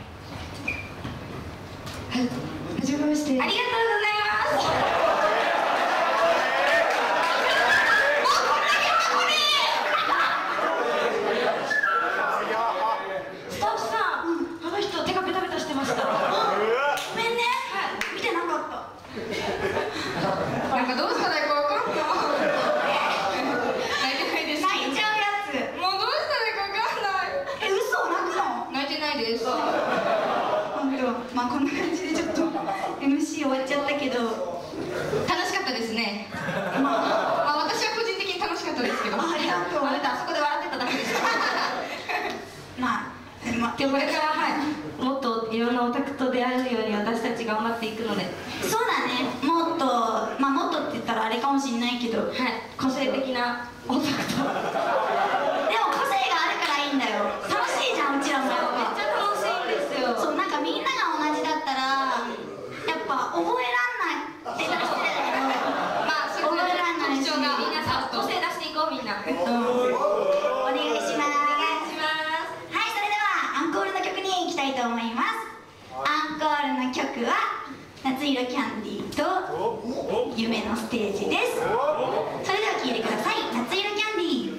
はいはじめまして。 ありがとうございます。 スタッフさん、あの人手がベタベタしてました。 ごめんね。見てなかった。 なんかどうしたらいいかわかんない。泣いてないです。 泣いちゃうやつ。 もうどうしたらいいかわかんない。 え、嘘泣くの？ 泣いてないです。 本当。まあこんな感じでちょっと エムシー 終わっちゃったけど、 楽しかったですね。 まあ、 まあ私は個人的に楽しかったですけど。 ありがとう。 あなたあそこで笑ってただけです。 まあ、まあ、 でもこれからはいもっといろんなオタクと出会えるように私たち頑張っていくので、 そうだね。もっと、まあもっとって言ったらあれかもしれないけど、 はい個性的なオタクと。 でも個性があるからいいんだよ。楽しいじゃん、うちらもやっめっぱ。 ちゃ楽しいんですよ。 そう、なんかみんなが同じだったらやっぱ覚えらんないって言ったら失礼だけど、 まあそれぞれ覚えらんないし、 特徴がみんなさ個性出していこうみんな。 お願いします。はい、それではアンコールの曲に行きたいと思います。アンコールの曲は夏色キャンディーと夢のステージです。それでは聴いてください。夏色キャンディー。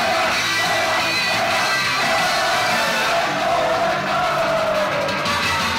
「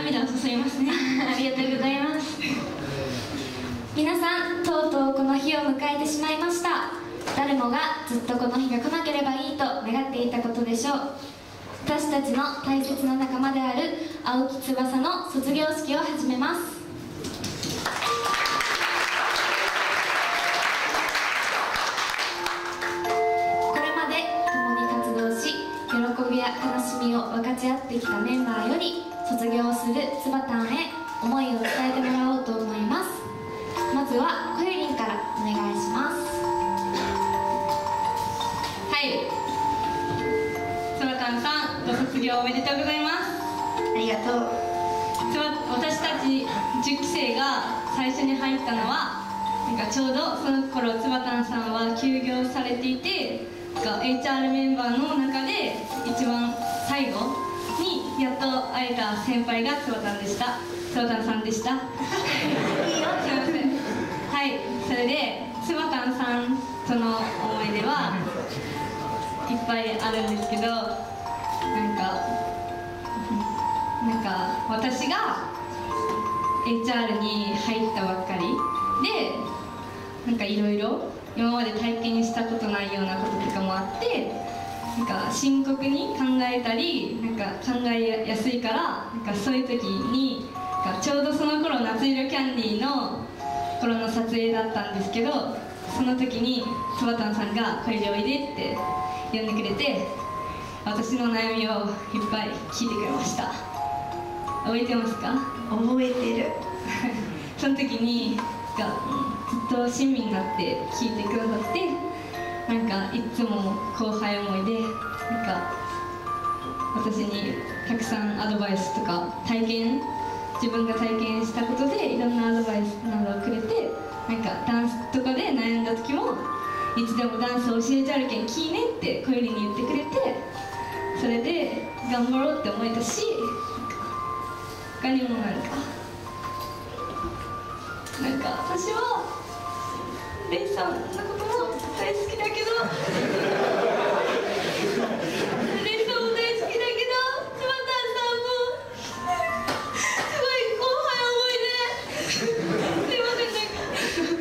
涙を注ぎますね。 ありがとうございます。皆さん、とうとうこの日を迎えてしまいました。誰もがずっとこの日が来なければいいと願っていたことでしょう。私たちの大切な仲間である青木翼の卒業式を始めます。これまで共に活動し、喜びや悲しみを分かち合ってきたメンバーより卒業するつばたんへ思いを伝えてもらおうと思います。まずはこゆりんからお願いします。 はい、つばたんさん、ご卒業おめでとうございます。 ありがとう。 つば私たちじゅっきせいが最初に入ったのはなんかちょうどその頃つばたんさんは休業されていて、なんか エイチアール メンバーの中で一番最後にやっと会えた先輩がつばたんでした。つばたんさんでした。いいよ、すいません。はい、それでつばたんさんとの思い出はいっぱいあるんですけど、なんかなんか私が エイチアール に入ったばっかりで、なんかいろいろ今まで体験したことないようなこととかもあって、なんか深刻に考えたりなんか考えやすいから、なんかそういう時になんかちょうどその頃夏色キャンディーの頃の撮影だったんですけど、その時につばたんさんが「これでおいで」って呼んでくれて、私の悩みをいっぱい聞いてくれました。覚えてますか？ 覚えてる。 その時にがずっと親身になって聞いてくださって、なんかいつも後輩思いで、なんか私にたくさんアドバイスとか体験自分が体験したことでいろんなアドバイスなどをくれて、なんかダンスとかで悩んだ時もいつでもダンスを教えてあるけんきいねって小百合に言ってくれて、それで頑張ろうって思えたし、他にもなんかなんか私はレイさんのことも大好きだけどレイさんも大好きだけどつばたんさんもすごい後輩思いですいません、なんかなんかいつも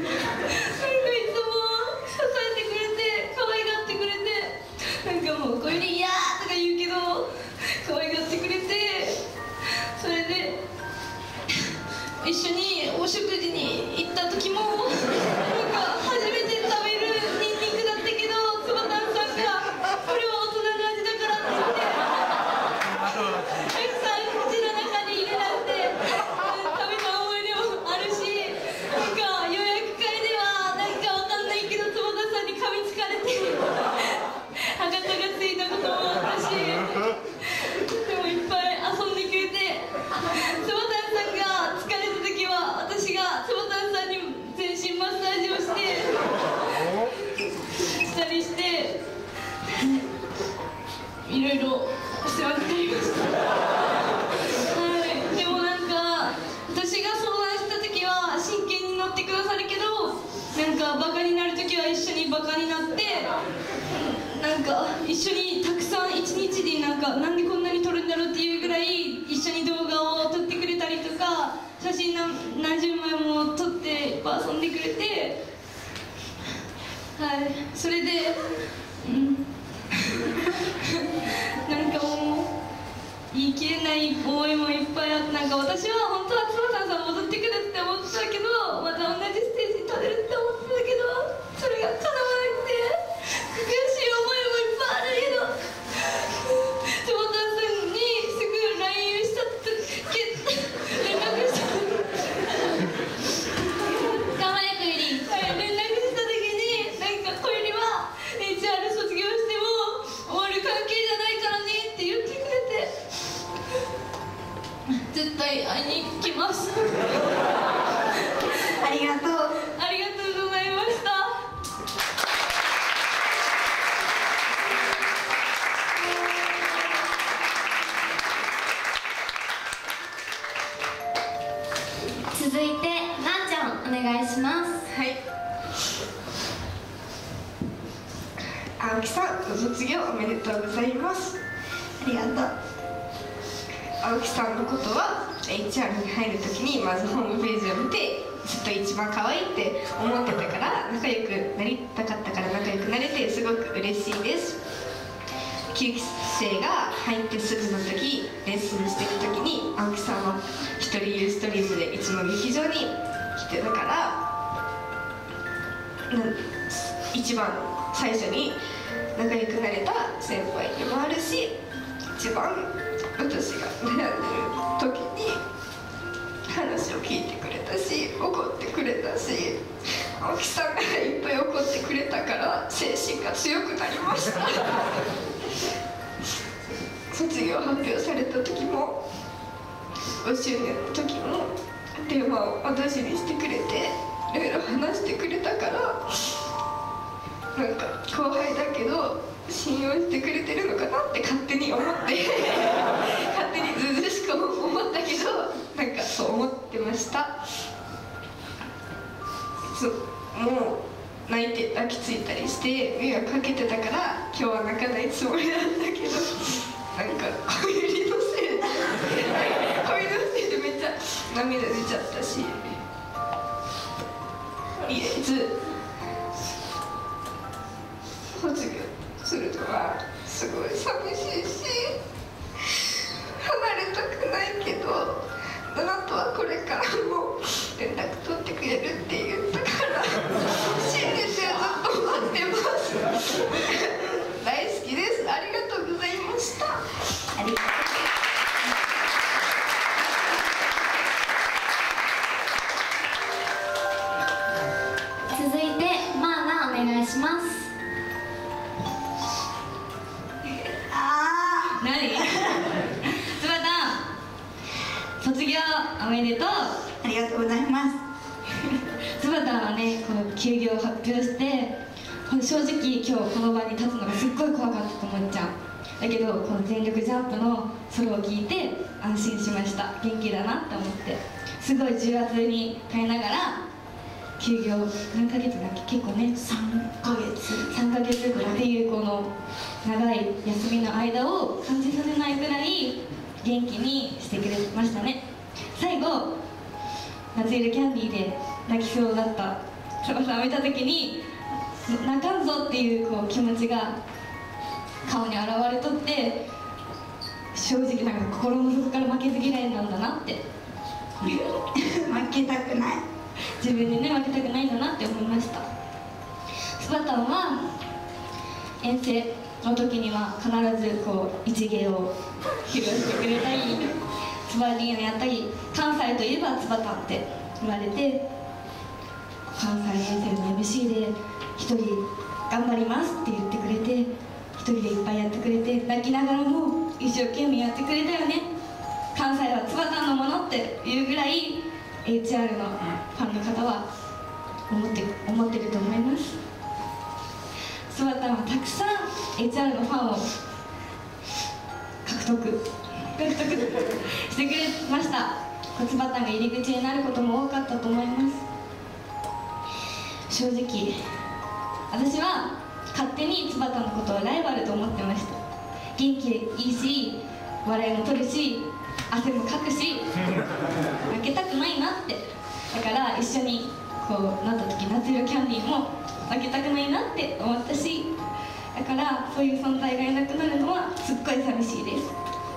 支えてくれて可愛がってくれて、なんかもうこれで「いやー」とか言うけど可愛がってくれて、それで一緒にお食事に行った時もなんか初めて食べるニンニクだったけどつばたんさんが「これは大人の味だから」って言ってたくさん口の中に入れられて食べた思い出もあるし、なんか予約会ではなんかわかんないけどつばたんさんに噛みつかれて歯型がついたこともあったし、でもいっぱい遊んでくれて、つばたんさんが疲れた時は私がつばたんさんに全身マッサージをしてしたりしていろいろお世話になりました。はい、でもなんか私が相談した時は真剣に乗ってくださるけど、なんかバカになる時は一緒にバカになって、なんか一緒にたくさん一日でなんかなんでこんなに撮るんだろうっていうぐらい一緒に動画を撮ってくれたりとか、写真 何, 何十枚も撮っていっぱい遊んでくれて、はい、それで、うん、なんかもう言い切れない思いもいっぱいあって、なんか私は本当はつばたんさん戻ってくるって思ってたけど、また同じステージに立てるって思ってたけど、それが叶わなくて悔しい思いもいっぱいあるけど、つばたんさんにすぐ ライン したけ連絡した頑張れ、こゆりん。 はい、連絡した時になんかこゆりは エイチアール 卒業しても終わる関係じゃないからねって言ってくれて、絶対会いに来ます。 ありがとう。 ありがとうございました。 続いてなーちゃんお願いします。 はい、青木さんご卒業おめでとうございます。 ありがとう。 青木さんのことはエイチアール に入る時にまずホームページを見てずっと一番可愛いって思ってたから仲良くなりたかったから仲良くなれてすごく嬉しいです。きゅうき生が入ってすぐの時レッスンしてる時に青木さんは一人ユーストリームでいつも劇場に来てたから一番最初に仲良くなれた先輩でもあるし一番私が悩んでる時に話を聞いてくれたし怒ってくれたし青木さんがいっぱい怒ってくれたから精神が強くなりました卒業発表された時もごしゅうねんの時も電話を私にしてくれていろいろ話してくれたからなんか後輩だけど信用してくれてるのかなって勝手に思って勝手にずうずうしく思ったけどなんかそう思ってました。そうもう泣いて抱きついたりして迷惑かけてたから今日は泣かないつもりなんだけどなんか小百合のせいで小百合のせいでめっちゃ涙出ちゃったしとりあえず卒業するのはすごい寂しいし離れたくないけどあなたはこれからも連絡取ってくれるって言ったから信じてずっと待ってます大好きです。ありがとうございました。ありがとう続いてマーナお願いします。 あ何つばたん卒業おめでとう。 ありがとうございます。 つばたんはねこの休業を発表して正直今日この場に立つのがすっごい怖かったと思っちゃう。だけどこの全力ジャンプのソロを聞いて安心しました。元気だなって思ってすごい重圧に耐えながら休業何ヶ月だっけ結構ねさんかげつさんかげつっていうこの長い休みの間を感じさせないぐらい元気にしてくれましたね。最後夏色キャンディーで泣きそうだった翼を見た時に泣かんぞっていうこう気持ちが顔に現れとって正直なんか心の底から負けず嫌いなんだなって負けたくない自分にね負けたくないんだなって思いました。スバタンは遠征の時には必ずこう一芸を披露してくれたりスバリーをやったり関西といえばスバタンって言われて関西遠征の エムシー で一人頑張りますって言ってくれて一人でいっぱいやってくれて泣きながらも一生懸命やってくれたよね。関西はつばたんのものっていうぐらい エイチアール のファンの方は思って思ってると思います。つばたんはたくさん エイチアール のファンを獲得獲得してくれました。つばたんが入り口になることも多かったと思います。正直私は勝手につばたんのことをライバルと思ってました。元気でいいし笑いも取るし汗もかくし負けたくないなって。だから一緒にこうなった時夏色キャンディーも負けたくないなって思ったしだからそういう存在がいなくなるのはすっごい寂しいです。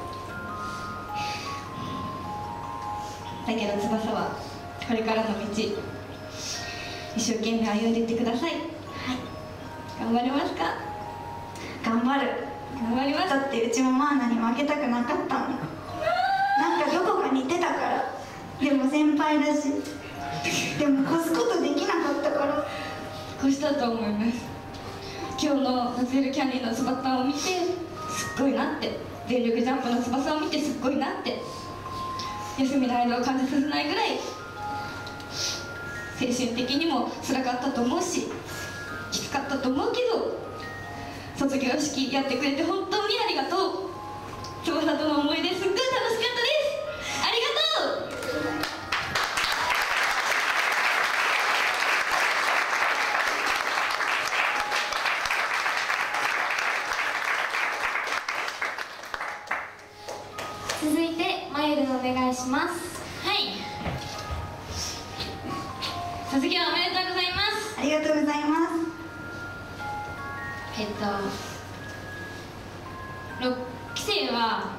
だけど翼はこれからの道一生懸命歩んでいってください。はい、頑張れますか？ 頑張る。 頑張ります。 だってうちもマーナに負けたくなかったもん。なんかどこか似てたから。でも先輩だしでも越すことできなかったから越したと思います。今日の夏色キャンディーの翼を見てすっごいなって、全力ジャンプの翼を見てすっごいなって、休みの間を感じさせないぐらい精神的にも辛かったと思うしきつかったと思うけど、卒業式やってくれて本当にありがとう。翼との思い出すっごい楽しかったです。ありがとう。 続いてマユルお願いします。 ます。 はい、卒業おめでとうございます。 ありがとうございます。 えっとろっきせいは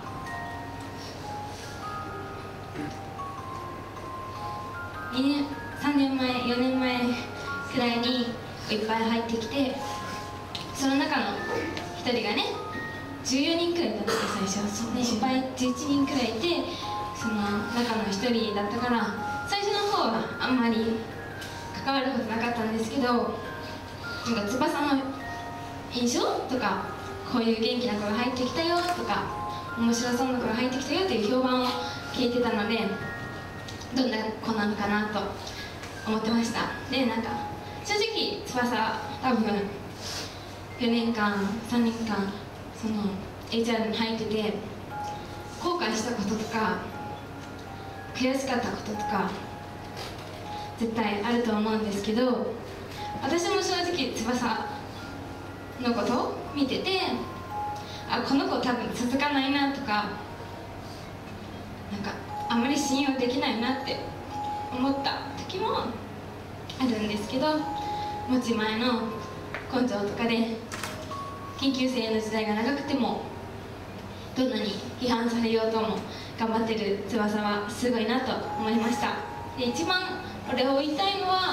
にねんさんねんまえよねんまえくらいにいっぱい入ってきて、その中のひとりがねじゅうよにんくらいだった最初、ね、いっぱいじゅういちにんくらいいて、その中のひとりだったから最初の方はあんまり関わることなかったんですけど、なんか翼の印象とか、こういう元気な子が入ってきたよとか、面白そうな子が入ってきたよっていう評判を聞いてたので、どんな子なのかなと思ってました。で、なんか正直翼多分よねんかんさんねんかんその エイチアール に入ってて後悔したこととか悔しかったこととか絶対あると思うんですけど、私も正直翼のことを見てて、あ、この子多分続かないなとか、なんかあまり信用できないなって思った時もあるんですけど、持ち前の根性とかで研究生の時代が長くてもどんなに批判されようとも頑張ってる翼はすごいなと思いました。で、一番俺を言いたいのは、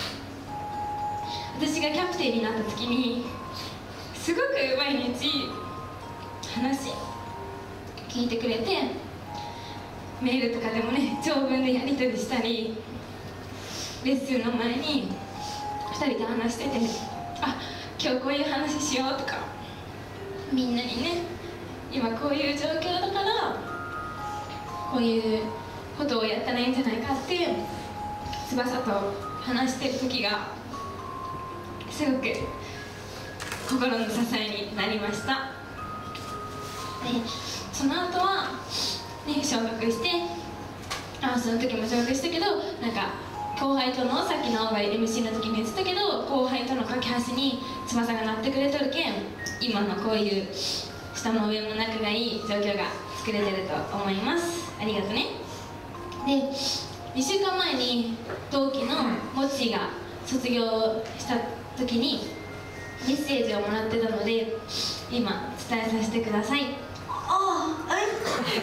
私がキャプテンになった時にすごく毎日話聞いてくれて、メールとかでもね長文でやり取りしたり、レッスンの前にふたりで話してて、あ、今日こういう話しようとか、みんなにね今こういう状況だからこういうことをやったらいいんじゃないかって翼と話してる時がすごく心の支えになりました。で、その後はね、昇格して、あ、その時も昇格したけど、なんか後輩との、さっきの エムシー の時に言ってたけど、後輩との架け橋に翼がなってくれとるけん、今のこういう下も上も仲がいい状況が作れてると思います。ありがとね。で、にしゅうかんまえに同期のモッチーが卒業した時にメッセージをもらってたので、今伝えさせてください。 ああ、え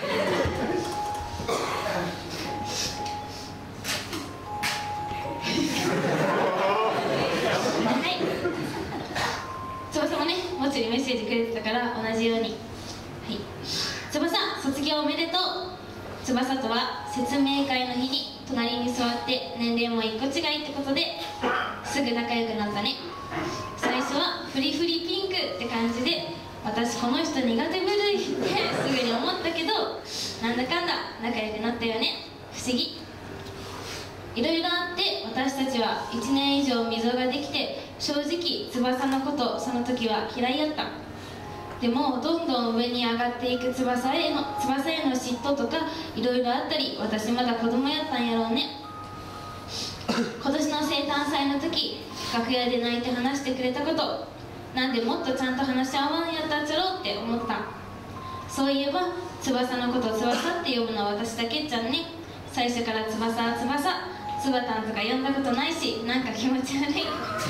はい、翼もね、もうちょいメッセージくれてたから同じように、はい、翼卒業おめでとう。翼とは説明会の日に隣に座って年齢もいっこ違いってことですぐ仲良くなったね。最初はフリフリピンクって感じで、私この人苦手ぶるいってすぐに思ったけど、なんだかんだ仲良くなったよね。不思議。いろいろあって私たちはいちねん以上溝ができて、正直翼のことその時は嫌いやった。でもどんどん上に上がっていく翼への翼への嫉妬とかいろいろあったり、私まだ子供やったんやろうね。今年の生誕祭の時、楽屋で泣いて話してくれたこと、なんでもっとちゃんと話し合わんやったっちゃろって思った。そういえば翼のこと翼って呼ぶのは私だけっちゃんね。最初から翼翼つばたんとか呼んだことないし、なんか気持ち悪い。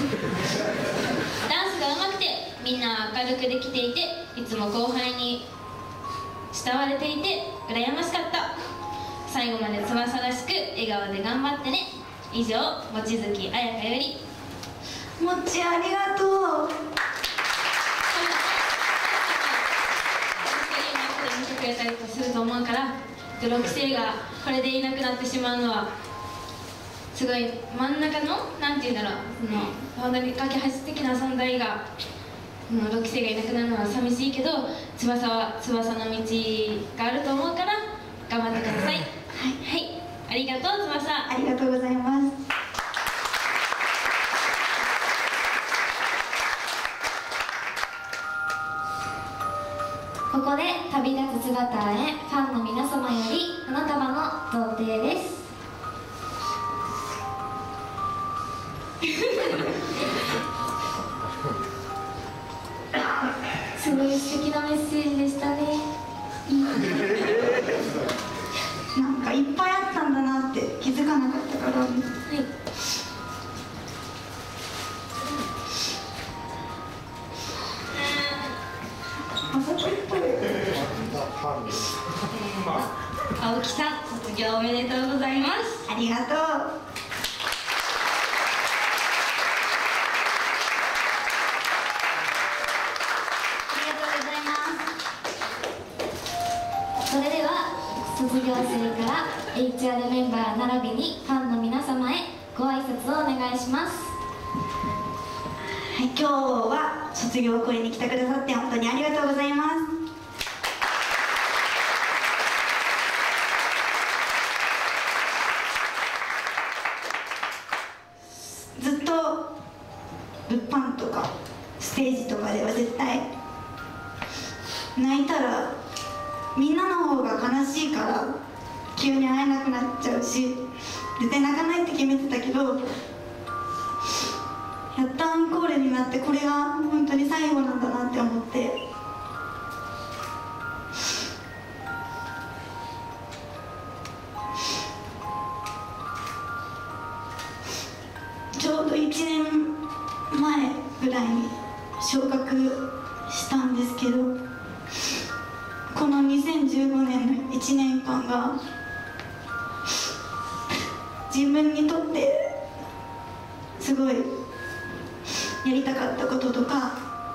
ダンスが上手くてみんな明るくできていて、いつも後輩に慕われていて羨ましかった。最後まで翼らしく笑顔で頑張ってね。以上、望月彩香より。 もっちありがとう。 見てくれたりとすると思うから、ろくせいがこれでいなくなってしまうのはすごい真ん中のなんて言うんだろう、その本当に架け橋的な存在がろくせいがいなくなるのは寂しいけど、翼は翼の道があると思うから頑張ってください。はい、はい、ありがとう翼。 ありがとうございます。 ここで旅立つ姿へファンの皆様より花束の贈呈です。すごい素敵なメッセージでしたね。 なんかかいっぱいあったんだなって気づかなかったから、はい、あそこいっぱい青木さん、卒業おめでとうございます。 ありがとう。 それでは卒業生から エイチアール メンバー並びにファンの皆様へご挨拶をお願いします。 はい、今日は卒業公演に来てくださって本当にありがとうございます。ずっと物販とかステージとかでは絶対泣いたらみんなの方が悲しいから急に会えなくなっちゃうし、絶対泣かないって決めてたけど、やっとアンコールになってこれが本当に最後なんだなって思って、ちょうどいちねんまえぐらいに昇格したんですけど、このにせんじゅうごねんのいちねんかんが自分にとってすごいやりたかったこととか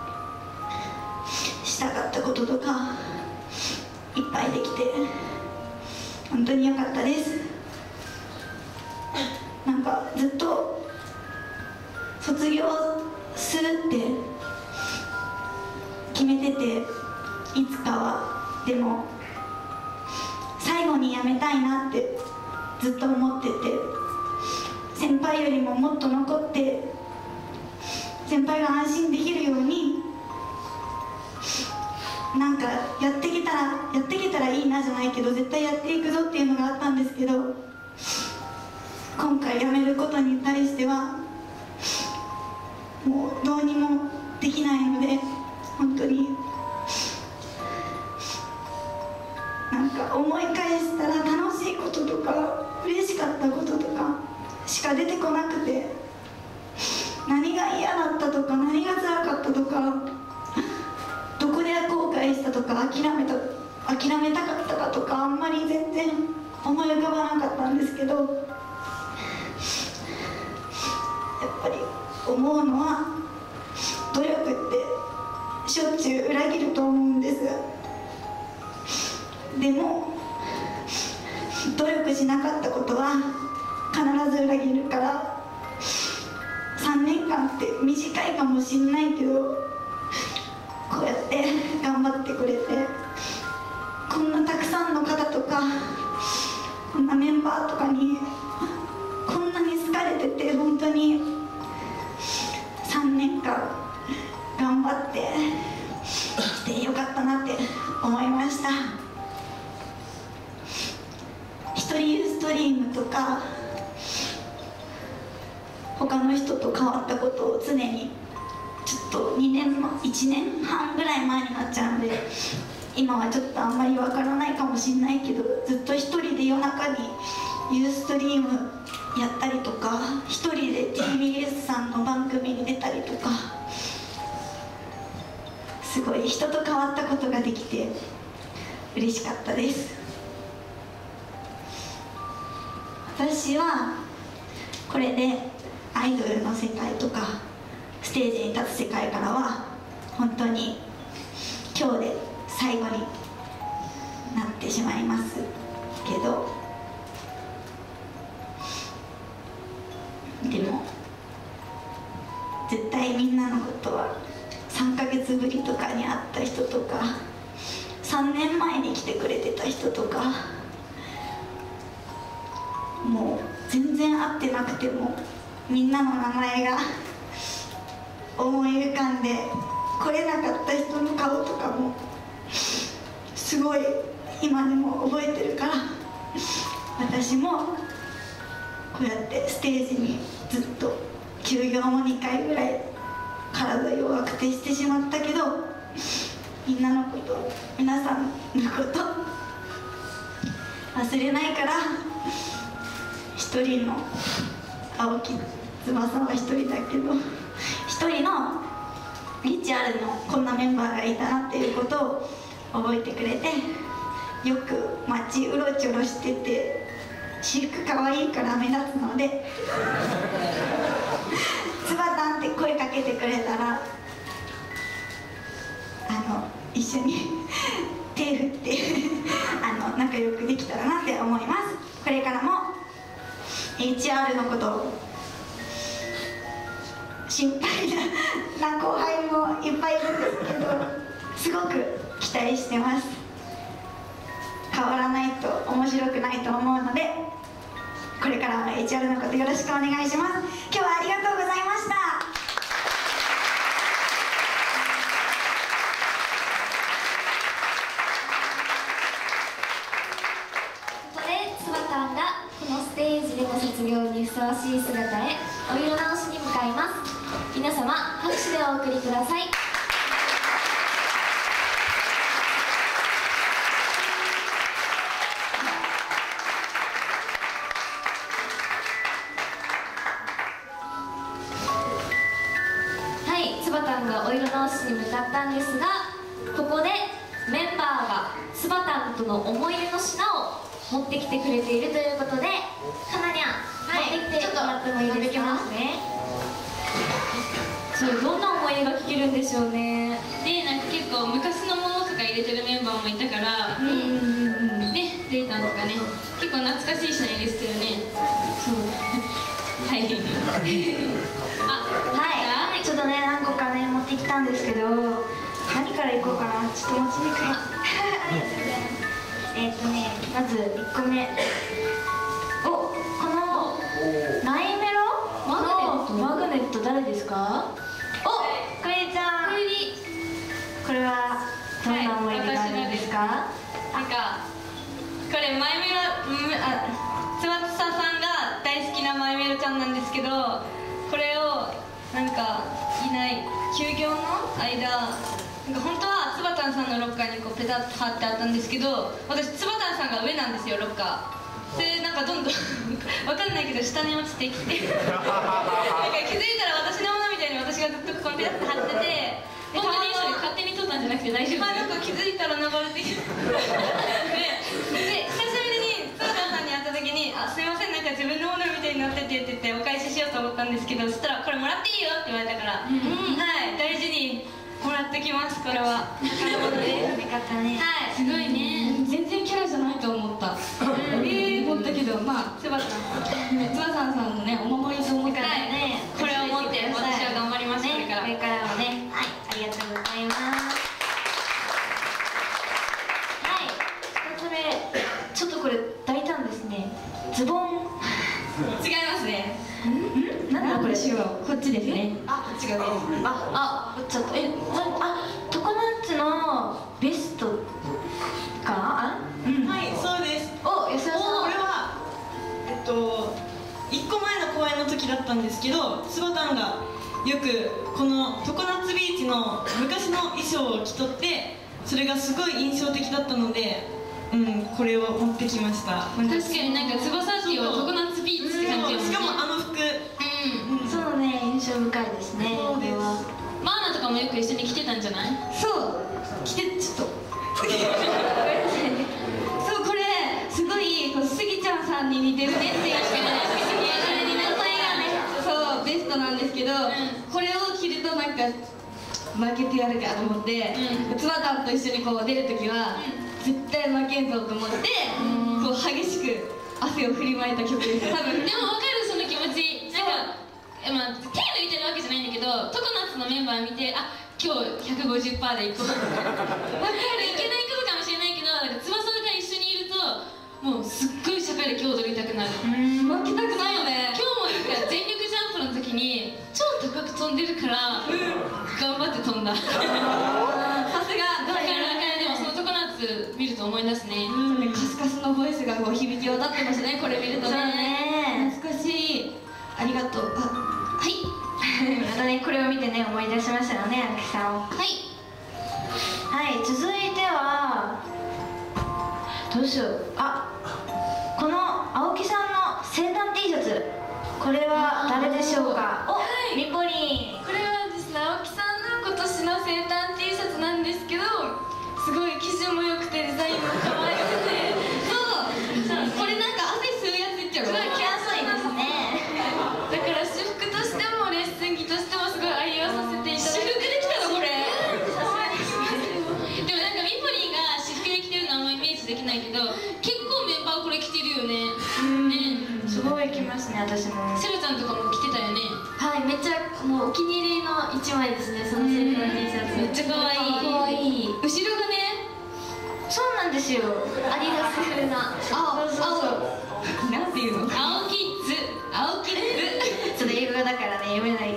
したかったこととかいっぱいできて本当に良かったです。なんかずっと卒業するって決めてて、いつかはでも最後に辞めたいなってずっと思ってて、先輩よりももっと残って先輩が安心できるようになんかやってきたらやってきたらいいなじゃないけど、絶対やっていくぞっていうのがあったんですけど、今回辞めることに対してはもうどうにもできないので、本当になんか思い返したら楽しいこととか嬉しかったこととかしか出てこなくて、何が嫌だったとか何が辛かったとかどこで後悔したとか諦めた諦めたかったかとかあんまり全然思い浮かばなかったんですけど、やっぱり思うのは努力ってしょっちゅう裏切ると思うんです。でも努力しなかったことは必ず裏切るから、さんねんかんって短いかもしんないけどこうやって頑張ってくれて、こんなたくさんの方とかこんなメンバーとかにこんなに好かれてて、本当にさんねんかん頑張ってきてよかったなって思いました。一人ユーストリームとか他の人と変わったことを常にちょっとにねんいちねんはんぐらい前になっちゃうので、今はちょっとあんまりわからないかもしれないけど、ずっと一人で夜中にユーストリームやったりとか、一人で ティービーエス さんの番組に出たりとか、すごい人と変わったことができて嬉しかったです。私はこれでアイドルの世界とかステージに立つ世界からは本当に今日で最後になってしまいますけど、でも絶対みんなのことはさんかげつぶりとかに会った人とかさんねんまえに来てくれてた人とか、もう全然会ってなくてもみんなの名前が思い浮かんで、来れなかった人の顔とかもすごい今でも覚えてるから、私もこうやってステージにずっと休業もにかいぐらい体弱くてしてしまったけど、みんなのこと皆さんのこと忘れないから、一人の青木翼は一人だけど、一人のエイチアール のこんなメンバーがいたなっていうことを覚えてくれて、よく街うろちょろしてて私服かわいいから目立つので「つばたん」って声かけてくれたら、あの一緒に手振ってあの仲良くできたらなって思います。これからも エイチアール のことを心配な後輩もいっぱいいるんですけど、すごく期待してます。変わらないと面白くないと思うので、これからも エイチアール のことよろしくお願いします。今日はありがとうございました。 ここでつばたんがこのステージでの卒業にふさわしい姿へお色直しに向かいます。皆様拍手でお送りください。はい、つばたんがお色直しに向かったんですが、ここでメンバーがつばたんとの思い出の品を持ってきてくれているということで、かなにゃん、持ってきてもらってもいいですか？そう、どんな思い出が聞けるんでしょうね。 で、なんか結構昔のものとか入れてるメンバーもいたから、 うんうんうん。 ね、データとかね、結構懐かしい人いるですけどね。そうはいあ、 はい、ちょっとね、何個かね持ってきたんですけど、何からいこうかな。ちょっと持ちにくい。ありがとうございます。えっとね、まずいっこめ、お、このマイメロマグネットマグネット誰ですか？お、かりちゃん。これはどんな思い出があるんですか？ なんかこれマイメロあ翼さんが大好きなマイメロちゃんなんですけど、これをなんかいない休業の間、なんか本当はつばたんさんのロッカーにこうペタッと貼ってあったんですけど、私つばたんさんが上なんですよ、ロッカー。それでなんかどんどんわかんないけど下に落ちてきてなんか気づいたら私のものみたいに私がずっとここにペタッと貼ってて、 本当にそれ勝手に撮ったんじゃなくて大丈夫？ まあなんか気づいたら流れてきてでで久しぶりにつばたんさんに会った時に「あ、すいません、なんか自分のものみたいになってて」って言ってお返ししようと思ったんですけど、そしたら「これもらっていいよ」って言われたから、うん、はい、大事にもらってきます。これは宝物です。よかったね。はい、 すごいね。 全然キャラじゃないと思った。ええ、思ったけど、まあつばたんつばさんさんのね、お守りと思ってね、これを持って私は頑張ります。これからこれからもね、はい、ありがとうございます。はい、ふたつめ、ちょっとこれ大胆ですね。ズボン。 違いますね。 ん？なんだこれ？ こっちですね。 あ、違う。 あ、あ、ちょっと、え、あ、常夏のベストか？あ、うん。 はい、そうです。 お、安田さん。 これはえっといっこまえの公演の時だったんですけど、つばたんがよくこの常夏ビーチの昔の衣装を着とって、それがすごい印象的だったので、うん、これを持ってきました。 確かになんか翼っていう常夏ビーチって感じよね。 しかもあの服、 うん、 そうね、印象深いですね。 そうです。 マーナとかもよく一緒に来てたんじゃない？ そう来てちょっとそう、これすごいこうスギちゃんさんに似てるねっていう人がそうベストなんですけど、うん、これを着るとなんか負けてやるかと思って、うん、つばたんと一緒にこう出るときは、うん、絶対負けんぞと思って、うん、こう激しく汗を振りまいた曲です。多分でも分かる、その気持ち。なんかまあ手抜いてるわけじゃないんだけど、常夏のメンバー見て、あ、今日 ひゃくごじゅっパーセント でいこう分かる、いけないことかもしれないけど、なんか翼が一緒にいるともうすっごい社会で今日踊りたくなる。 負けたくないよね。 今日もなんか全力ジャンプの時に超高く飛んでるから、うん、頑張って飛んだ。さすが。だからだからでもその常夏見ると思い出すね。 うん、カスカスのボイスがこう響き渡ってますね、これ見るとね。懐かしい。ありがとう。あ、はい。 またね、これを見てね、思い出しましたよね、あきさんを。はいはい、続いてはどうしよう。あ、 これは誰でしょうか。お、みぽりん。 これはですね、青木さんの今年の生誕 T シャツなんですけど、すごい生地も良くてデザインも可愛くて、そうこれなんか汗吸うやつっちゃう。すごい着やすいですね。だから私服としてもレッスン着としてもすごい愛用させていただいて。私服できたのこれ。でもなんかみぽりんが私服で着てるのあんまイメージできないけど、結構メンバーこれ着てるよね。 ね、すごい着ますね、私も。 セロちゃんとかも着てたよね。 はい、めっちゃもうお気に入りの一枚ですね、そのセルフの T シャツ。 めっちゃ可愛い。 可愛い。 後ろがね、 そうなんですよ。 アディダス風な。 青、そうそうそう。 なんていうの？青キッズ、青キッズ。 ちょっと英語だからね、読めない。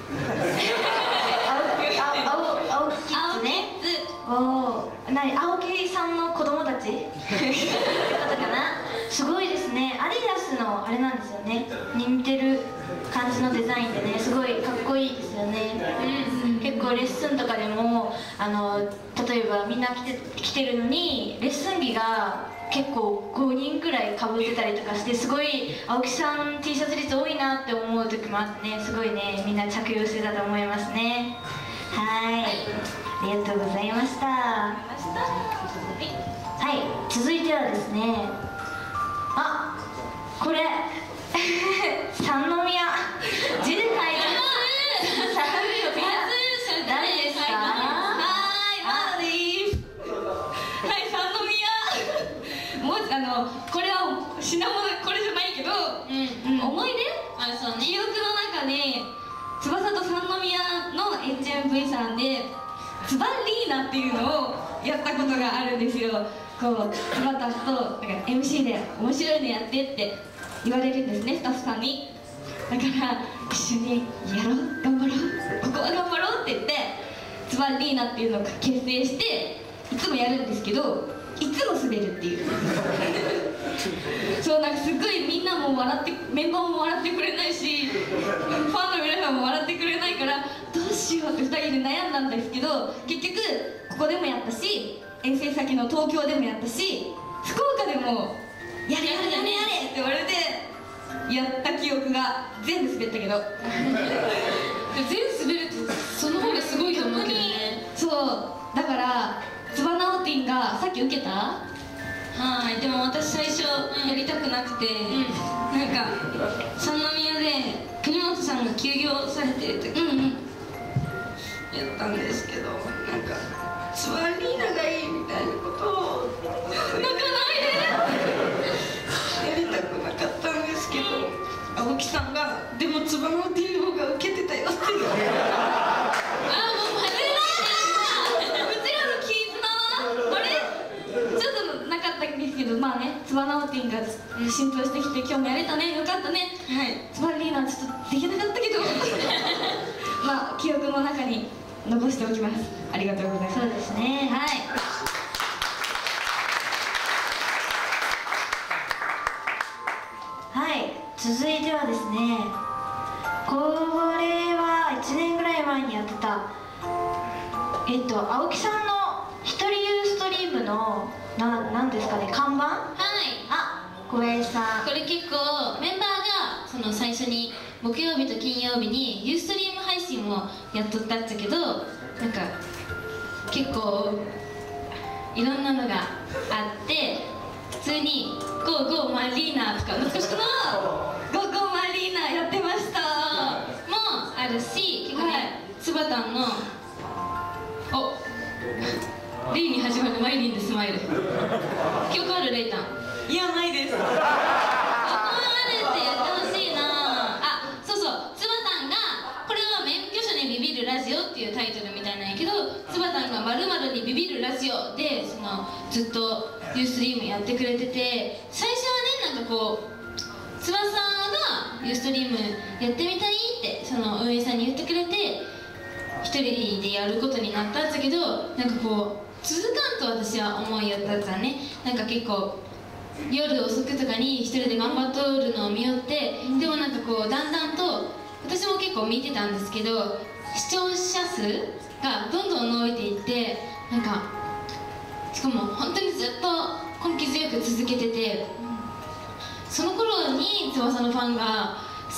青、青、青キッズね。おお、なに、青木さんの子供たち。ってことかな。すごいですね。アディダスのあれなんですよね。に似てる感じのデザインでね、すごいかっこいいですよね。結構レッスンとかでも、あの、例えばみんな来て、来てるのに、レッスン着が。結構ごにんくらいかぶってたりとかして、すごい青木さん T シャツ率多いなって思う時もあってね、すごいね、みんな着用してたと思いますね。はい、ありがとうございました。はい、続いてはですね、あ、これ三宮字で書いてある。三宮誰ですか？ あのこれは品物、これじゃないけど、うんうん、思い出、あ、そうね、記憶の中で翼と三宮の エイチエムブイ さんでつばリーナっていうのをやったことがあるんですよ。こう翼となんか エムシー で面白いのやってって言われるんですね、スタッフさんに。だから一緒にやろう、頑張ろう、ここは頑張ろうって言ってつばリーナっていうのを結成していつもやるんですけど、いつも滑るっていうそう、なんかすっごいみんなも笑って、メンバーも笑ってくれないし、ファンの皆さんも笑ってくれないから、どうしようってふたりで悩んだんですけど、結局ここでもやったし、遠征先の東京でもやったし、福岡でもやれやれやれやれって言われてやった記憶が、全部滑ったけど全部滑るってその方がすごいと思うけどね。そう、だからつばなおティンがさっき受けた？はい、でも私最初やりたくなくて、うん、なんか三宮で国本さんが休業されてる時にやったんですけど、なんかつばリーナがいいみたいなことを泣かないでやりたくなかったんですけど、青木さんがでもつばなおティンの方が受けてたよって言われてあー、もう外れですけど、まあね、つばなおティンが浸透してきて今日もやれたね、よかったね。はい、つばリーナはちょっとできなかったけどまあ記憶の中に残しておきます。ありがとうございます。 そうですね、はい。はい、続いてはですね、これはいちねんぐらい前にやってたえっと青木さんの一人ユーストリームのな、なんですかね、看板？ はい。 あ、小林さん。 これ結構メンバーがその最初に木曜日と金曜日にユーストリーム配信をやっとったっちゃけど、なんか結構いろんなのがあって、普通に「ゴーゴーマリーナ」とか懐かしくな「ゴーゴーマリーナ」やってましたもあるし、結構ね、つばたんのおレイに始まるマイリンでスマイル記憶ある？レイタン。いや、ないです。記憶あるってやってほしいなあ。そうそう、つばたんがこれは免許証にビビるラジオっていうタイトルみたいなんやけど、つばたんがまるまるにビビるラジオでそのずっとユーストリームやってくれてて、最初はね、なんかこうつばさんがユーストリームやってみたいってその運営さんに言ってくれて一人でやることになったんだけど、なんかこう続かんと私は思いやったんだね。なんか結構夜遅くとかに一人で頑張っとるのを見よって、でもなんかこうだんだんと私も結構見てたんですけど、視聴者数がどんどん伸びていって、なんかしかも本当にずっと根気強く続けてて、その頃に翼のファンが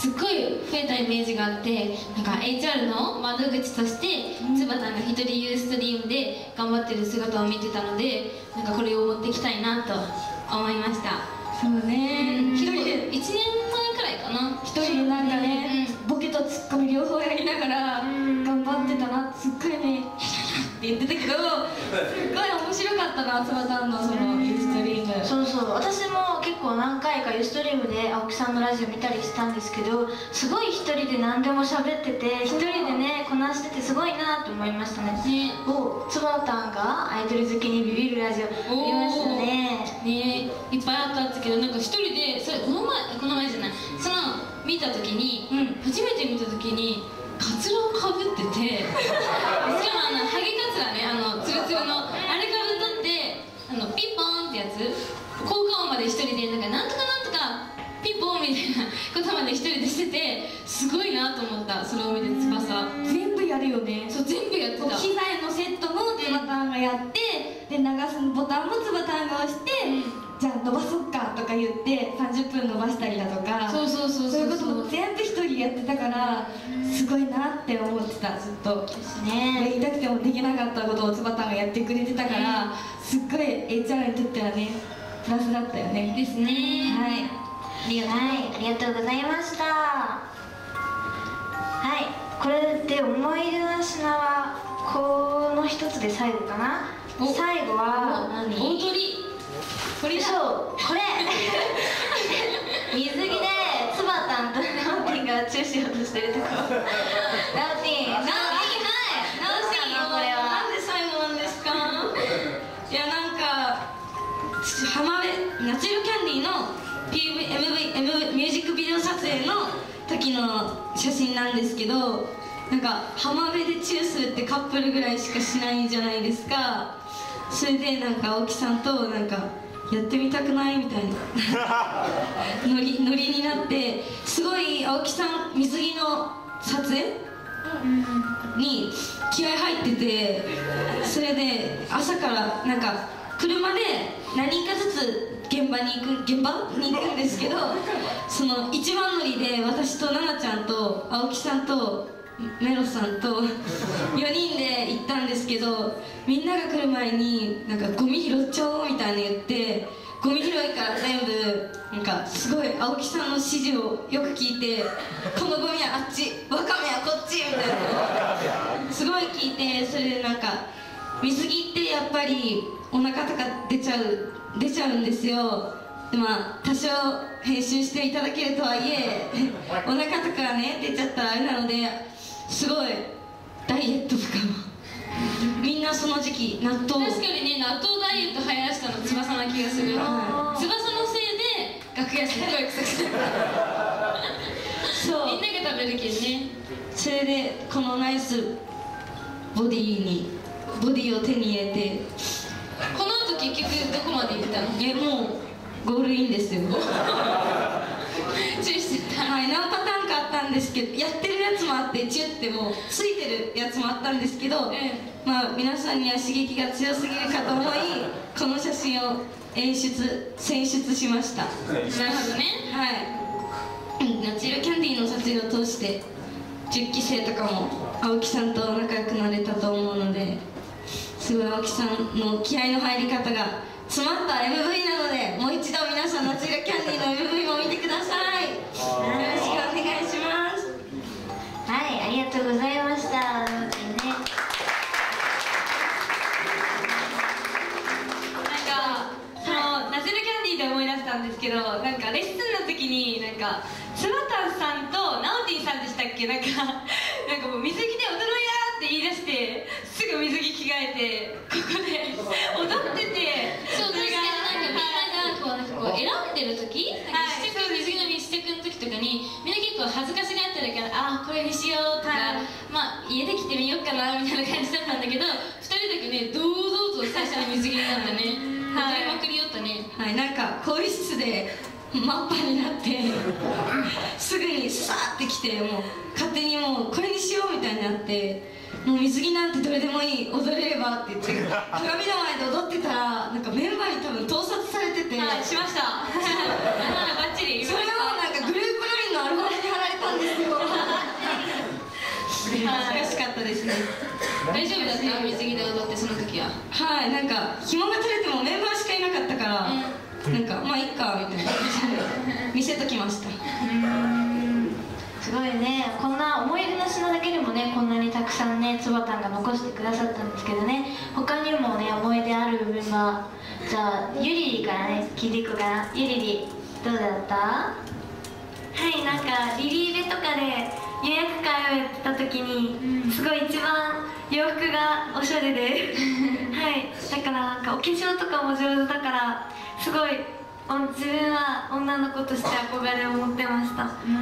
すっごい増えたイメージがあって、なんか エイチアール の窓口としてつばたんが一人ユーストリームで頑張ってる姿を見てたので、なんかこれを持っていきたいなと思いました。 そうね、 一人でいちねんまえくらいかな、 一人でなんかね、ボケとツッコミ両方やりながら頑張ってたな。すっごいねって言ってたけど、すっごい面白かったな、つばたんのそのユーストリーム。 そうそう、私も結構何回かユーストリームで青木さんのラジオ見たりしたんですけど、すごい一人で何でも喋ってて、一人でねこなしててすごいなと思いましたね。 ね、 おつばたんがアイドル好きにビビるラジオ見ましたね。 ね、いっぱいあったんですけど、なんか一人でそれこの前この前じゃないその見た時に、うん、初めて見た時にカツラをかぶっててしかもあのハゲカツラね、あのツルツルのあれかぶっとって、あのピッポーンってやつ効果音まで一人でなんかなんとかなんとかピッポーンみたいなことまで一人でしてて、すごいなと思った。それを見て翼全部やるよね。 そう全部やってた。 機材のセットもつばたんがやって、で流すボタンもつばたんが押して、うん、じゃあ伸ばそっかとか言ってさんじゅっぷん伸ばしたりだとか、 そうそうそうそう、 そういうことも全部一人やってたから、すごいなって思ってた。ずっとですね、やりたくてもできなかったことをつばたんがやってくれてたから、すっごい エイチアール にとってはねプラスだったよね。 ですね。 はい、 ありがとう、はい、ありがとうございました。はい、これで思い出の品はこの一つで最後かな。最後は大鳥、 これ、そうこれ水着でつばたんとナオティンがチューしようとしてるところ。ナオティン、ナオティン、はい、ナオティン、これはなんで最後なんですか？いや、なんか浜辺ナチュラルキャンディーの ピーブイ、エムブイ、エムブイ ミュージックビデオ撮影の時の写真なんですけど、なんか浜辺でチューするってカップルぐらいしかしないじゃないですか。それでなんか青木さんとなんかやってみたくないみたいなノリノリになって、すごい青木さん水着の撮影に気合入ってて、それで朝からなんか車で何人かずつ現場に行く現場に行くんですけど、その一番乗りで私と奈々ちゃんと青木さんとメロさんとよにんで行ったんですけど、みんなが来る前になんかゴミ拾っちゃおうみたいに言って、ゴミ拾いから全部なんかすごい青木さんの指示をよく聞いて、このゴミはあっち、ワカメはこっちみたいなすごい聞いて、それでなんか水着ってやっぱりお腹とか出ちゃう出ちゃうんですよ。で、まあ多少編集していただけるとはいえお腹とかね出ちゃったらあれなので、すごいダイエットとかもみんなその時期納豆、 確かにね、納豆ダイエット流行らしたの翼な気がする。翼のせいで楽屋すっごい臭くなるそう、 みんなが食べるけんね。 それでこのナイスボディにボディを手に入れて、 この後結局どこまで行ったの？ え、もうゴールインですよ注意してた。 はい、何パターンかあったんですけど、やってるやつもあって、チュってもうついてるやつもあったんですけど、 うん、 まあ皆さんには刺激が強すぎるかと思い、この写真を演出選出しました。 なるほどね。 はい、ナチュラルキャンディーの撮影を通してじゅっきせいとかも青木さんと仲良くなれたと思うので、すごい青木さんの気合の入り方が詰まった エムブイ なので、もう一度皆さんナチュラルキャンディーの エムブイ も見てください。よろしくお願いします。 はい、ありがとうございました。ね、なんかそのナチュラルキャンディーで思い出したんですけど、なんかレッスンの時になんかつばたんさんとナオティンさんでしたっけ、なんかなんかもう水着で踊ろうやって言い出して、すぐ水着着替えてここで踊ってて、 そう、確かになんかみんながこうなんかこう選んでる時、なんか試着水着の試着の時とかにみんな結構恥ずかしがってるから、あーこれにしようとか、はい、まあ家で着てみようかなみたいな感じだったんだけど、ふたりだけね堂々と最初に水着になってね、踊りまくりよったね。 はい、なんか更衣室でマッパになってすぐにさーってきて、もう勝手にもうこれにしようみたいになって、もう水着なんてどれでもいい、踊れればって言って鏡の前で踊ってたら、なんかメンバーに多分盗撮されてて、 はい、しましたバッチリ。 それをなんかグループラインのアルバムに貼られ大丈夫だった水着で踊ってその時は。 はい、なんか紐が取れてもメンバーしかいなかったから、なんかまあいっかみたいな見せときました。 すごいね、こんな思い出の品だけでもね、こんなにたくさんねつばたんが残してくださったんですけどね、他にもね思い出あるメンバー、じゃあゆりりからね聞いていこうかな。ゆりりどうだった？ はい、なんかリリーベとかで予約会をやってた時に、すごい一番洋服がおしゃれではいだからなんかお化粧とかも上手だからすごい自分は女の子として憧れを持ってました。 うん、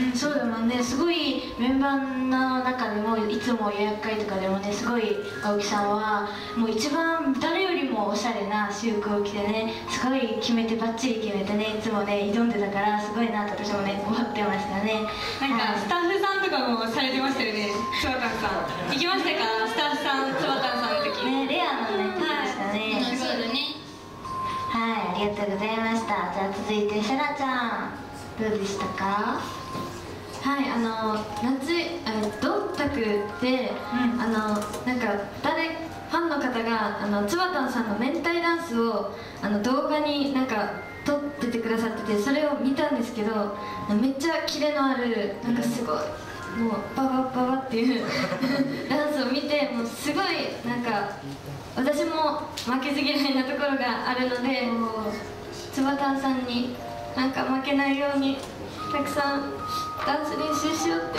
はい、そうだもんね。すごいメンバーの中でもいつも予約会とかでもね、すごい青木さんはもう一番誰よりもおしゃれな私服を着てね、すごい決めてバッチリ決めてね、いつもね挑んでたからすごいなと私もね思ってましたね。 なんかスタッフさんとかもされてましたよね、つばたんさん。行きましたか、スタッフさんつばたんさんの時ね、レアなねでしたね。 そうだね。 はい、ありがとうございました。じゃあ続いてさらちゃんどうでしたか？ はい、あの夏あドンタクで、うん、あのなんか誰ファンの方があのつばたんさんの明太ダンスをあの動画になんか撮っててくださってて、それを見たんですけど、めっちゃキレのあるなんかすごいもうババババっていうダンスを見て、もうすごいなんか私も負けず嫌いなところがあるので、つばたんさんになんか負けないようにたくさんダンス練習しようって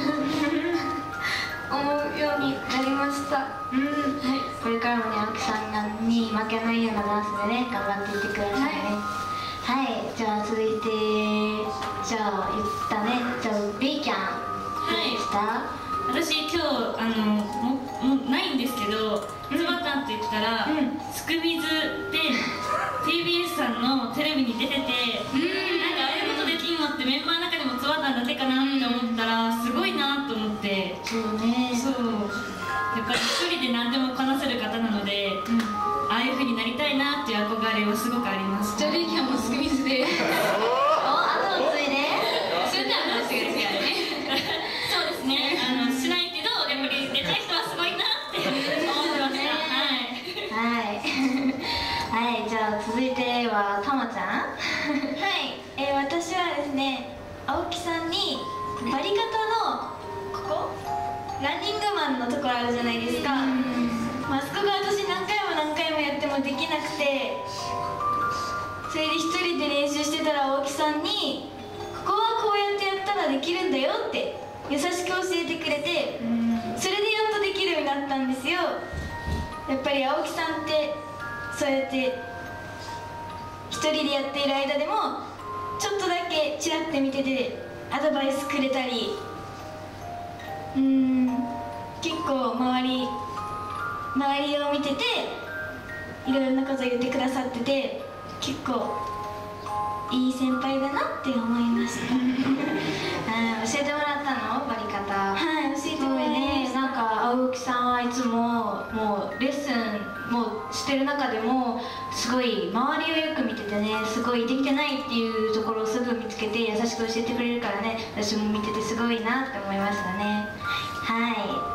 思うようになりました。 うん、はい、これからもね青木さんに負けないようなダンスでね頑張っていってくださいね。はい、はい、じゃあ続いてじゃあ言ったね、じゃあレイキャンどうでした？はい、 私今日あのももないんですけど、つばたんと言ったら、うん、スクビズで ティービーエス さんのテレビに出てて、なんかああいうことできんのってメンバーの中でもつばたんだけかなって思ったらすごいなと思って。 そうね、 そうやっぱり一人で何でもこなせる方なので、うん、ああいう風になりたいなっていう憧れはすごくあります。 じゃあレイキャンもスクビズであとついでそれとは話が違うねそうですね、あのしないけどやっぱり出たい人はすごいなって思ってました。 はいはいはい、じゃあ続いてはたまちゃんはい、 えー、私はですね、青木さんにバリカタのここランニングマンのところあるじゃないですか。まあそこが私何回も何回もやってもできなくて、それで一人で練習してたら青木さんにここはこうやってやったらできるんだよって優しく教えてくれて、それでやっとできるようになったんですよ。やっぱり青木さんってそうやって一人でやっている間でもちょっとだけチラッて見ててアドバイスくれたり、うーん結構周り周りを見てていろいろなこと言ってくださってて、結構いい先輩だなって思いましたあ、教えてもらったのバリカタ？ はい、教えてもらいました。 なんか青木さんはいつももうレッスンもしてる中でもすごい周りをよく見ててね、すごいできてないっていうところをすぐ見つけて優しく教えてくれるからね、私も見ててすごいなって思いましたね。はい、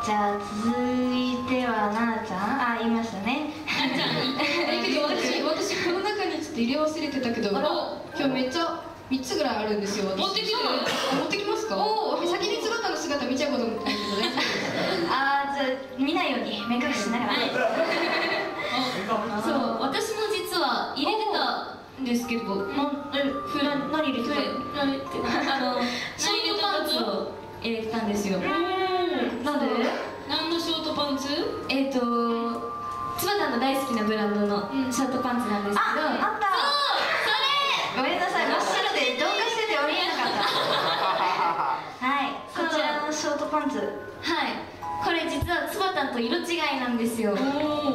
じゃあ続いてはななちゃん、あ、言いましたね。 ななちゃん、だけど私私この中にちょっと入れ忘れてたけど、今日めっちゃみっつぐらいあるんですよ。持ってきて持ってきますか？おお、先につばたの姿見ちゃうこともないけどねあー、じゃあ見ないように目隠ししながら、はい、 そう、私も実は入れてたんですけど、 なえふな何入れてたの？ あのショートパンツを入れてたんですよ。 なんで？ 何のショートパンツ？ えっとつばたんの大好きなブランドのショートパンツなんですけど、 あ、あった。ごめんなさい、真っ白で同化してて折りえなかったはい、こちらのショートパンツ、 はい、これ実はつばたんと色違いなんですよ。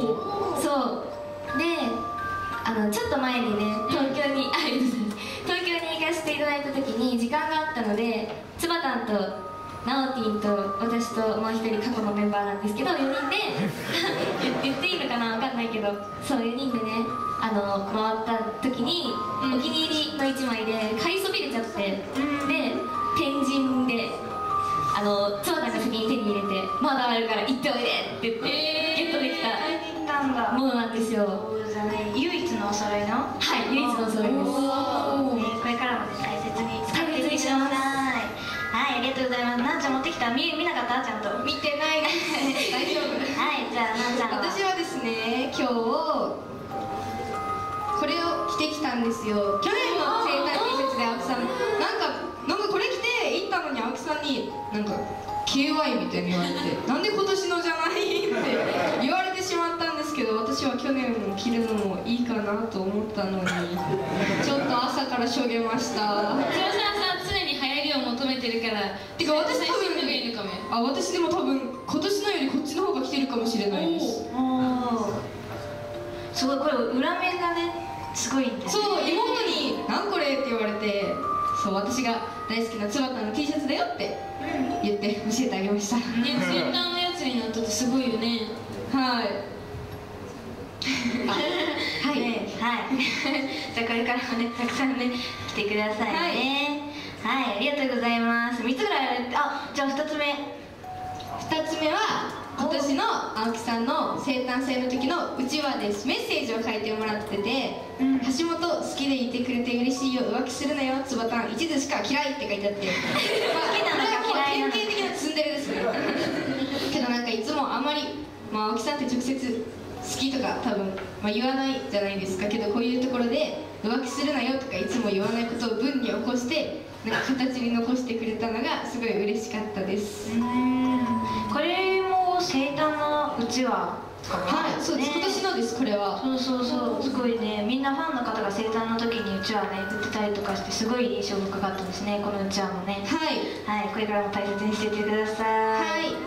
そうで、あのちょっと前にね東京に、うん、ありがとうございます、東京に行かせていただいた時に時間があったので、つばたんとナオティンと私ともう一人過去のメンバーなんですけど、よにんで言っていいのかな、分かんないけど、そうよにんでね、あの回った時に、うん、お気に入りのいちまいで買いそびれちゃって、うん、で天神であのつばたんが先に手にに入れて「まだあるから行っておいで」って言ってゲットできたものなんですよ。 じゃあね、唯一のお揃いのはい唯一のお揃いです。 ね、これからも大切に使っていってください。はい、ありがとうございます。なんちゃん持ってきた？見見なかった？ちゃんと見てないです大丈夫。 はい、じゃあなんちゃんは私はですね、今日これを着てきたんですよ。去年の生誕 T シャツで青木さんなんかなんかこれ着て行ったのに青木さんになんか ケーワイ みたいに言われてなんで今年のじゃないって言われてしまったんですけど、私は去年も着るのもいいかなと思ったのにちょっと朝からしょげました。 黒沢さん常に流行りを求めてるからてか私多分がいるかもよ。 あ、私でも多分今年のよりこっちの方が着てるかもしれないです。 おー、すごい、これ裏面がねすごいんですそう、妹に「なんこれ?」って言われて、そう、私が大好きなつばたの T シャツだよって言って教えてあげました。 でも先端のやつになったってすごいよね。 はいはい、ね、はいじゃあこれからもねたくさんね来てくださいね。はい、はい、ありがとうございます。みっつぐらいある。あ、じゃあふたつめふたつめは今年の青木さんの生誕祭の時のうちわです。メッセージを書いてもらってて「うん、橋本好きでいてくれて嬉しいよ、浮気するなよ、つばたん一途しか嫌い」って書いてあってまあ、 好きなのか嫌いなのか典型的なツンデレですねけどなんかいつもあんまり、まあ、青木さんって直接好きとか多分、まあ、言わないじゃないですか。けどこういうところで浮気するなよとかいつも言わないことを文に起こしてなんか形に残してくれたのがすごい嬉しかったです。 うん、これも生誕のうちわかな。 はい、そうです、ね、今年のです。これはそうそうそう、すごいね、みんなファンの方が生誕の時にうちわね売ってたりとかしてすごい印象深かったですね、このうちわもね。 はい、 はい、これからも大切にしていってください。 はい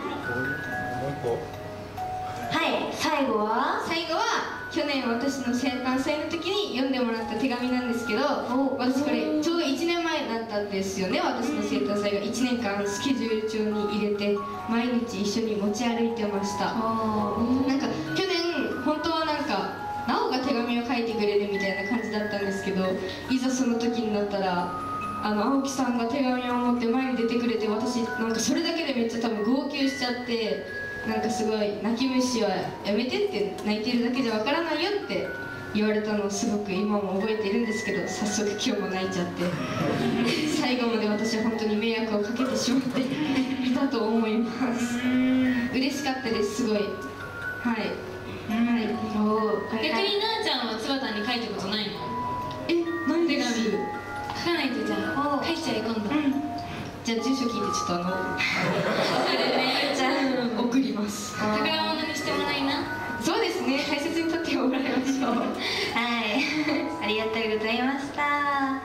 はい、最後は最後は去年私の生誕祭の時に読んでもらった手紙なんですけど、私これちょうどいちねんまえだったんですよね。私の生誕祭がいちねんかんスケジュール帳に入れて毎日一緒に持ち歩いてました。なんか去年本当はなんかなおが手紙を書いてくれるみたいな感じだったんですけど、いざその時になったらあの青木さんが手紙を持って前に出てくれて、私なんかそれだけでめっちゃ多分号泣しちゃって、なんかすごい泣き虫はやめてって、泣いてるだけじゃわからないよって言われたのをすごく今も覚えているんですけど、早速今日も泣いちゃって最後まで私は本当に迷惑をかけてしまっていたと思います。嬉しかったです、すごい。はい、はい、 逆になあちゃんはつばたんに書いたことないの？ え、なんで手紙書かないと。じゃあ書いちゃえ今度。 じゃあ住所聞いてちょっとあのそれね、じゃあ送ります。 宝物にしてもらいな。 そうですね、大切に取ってもらいましょう。 はいありがとうございました。はい、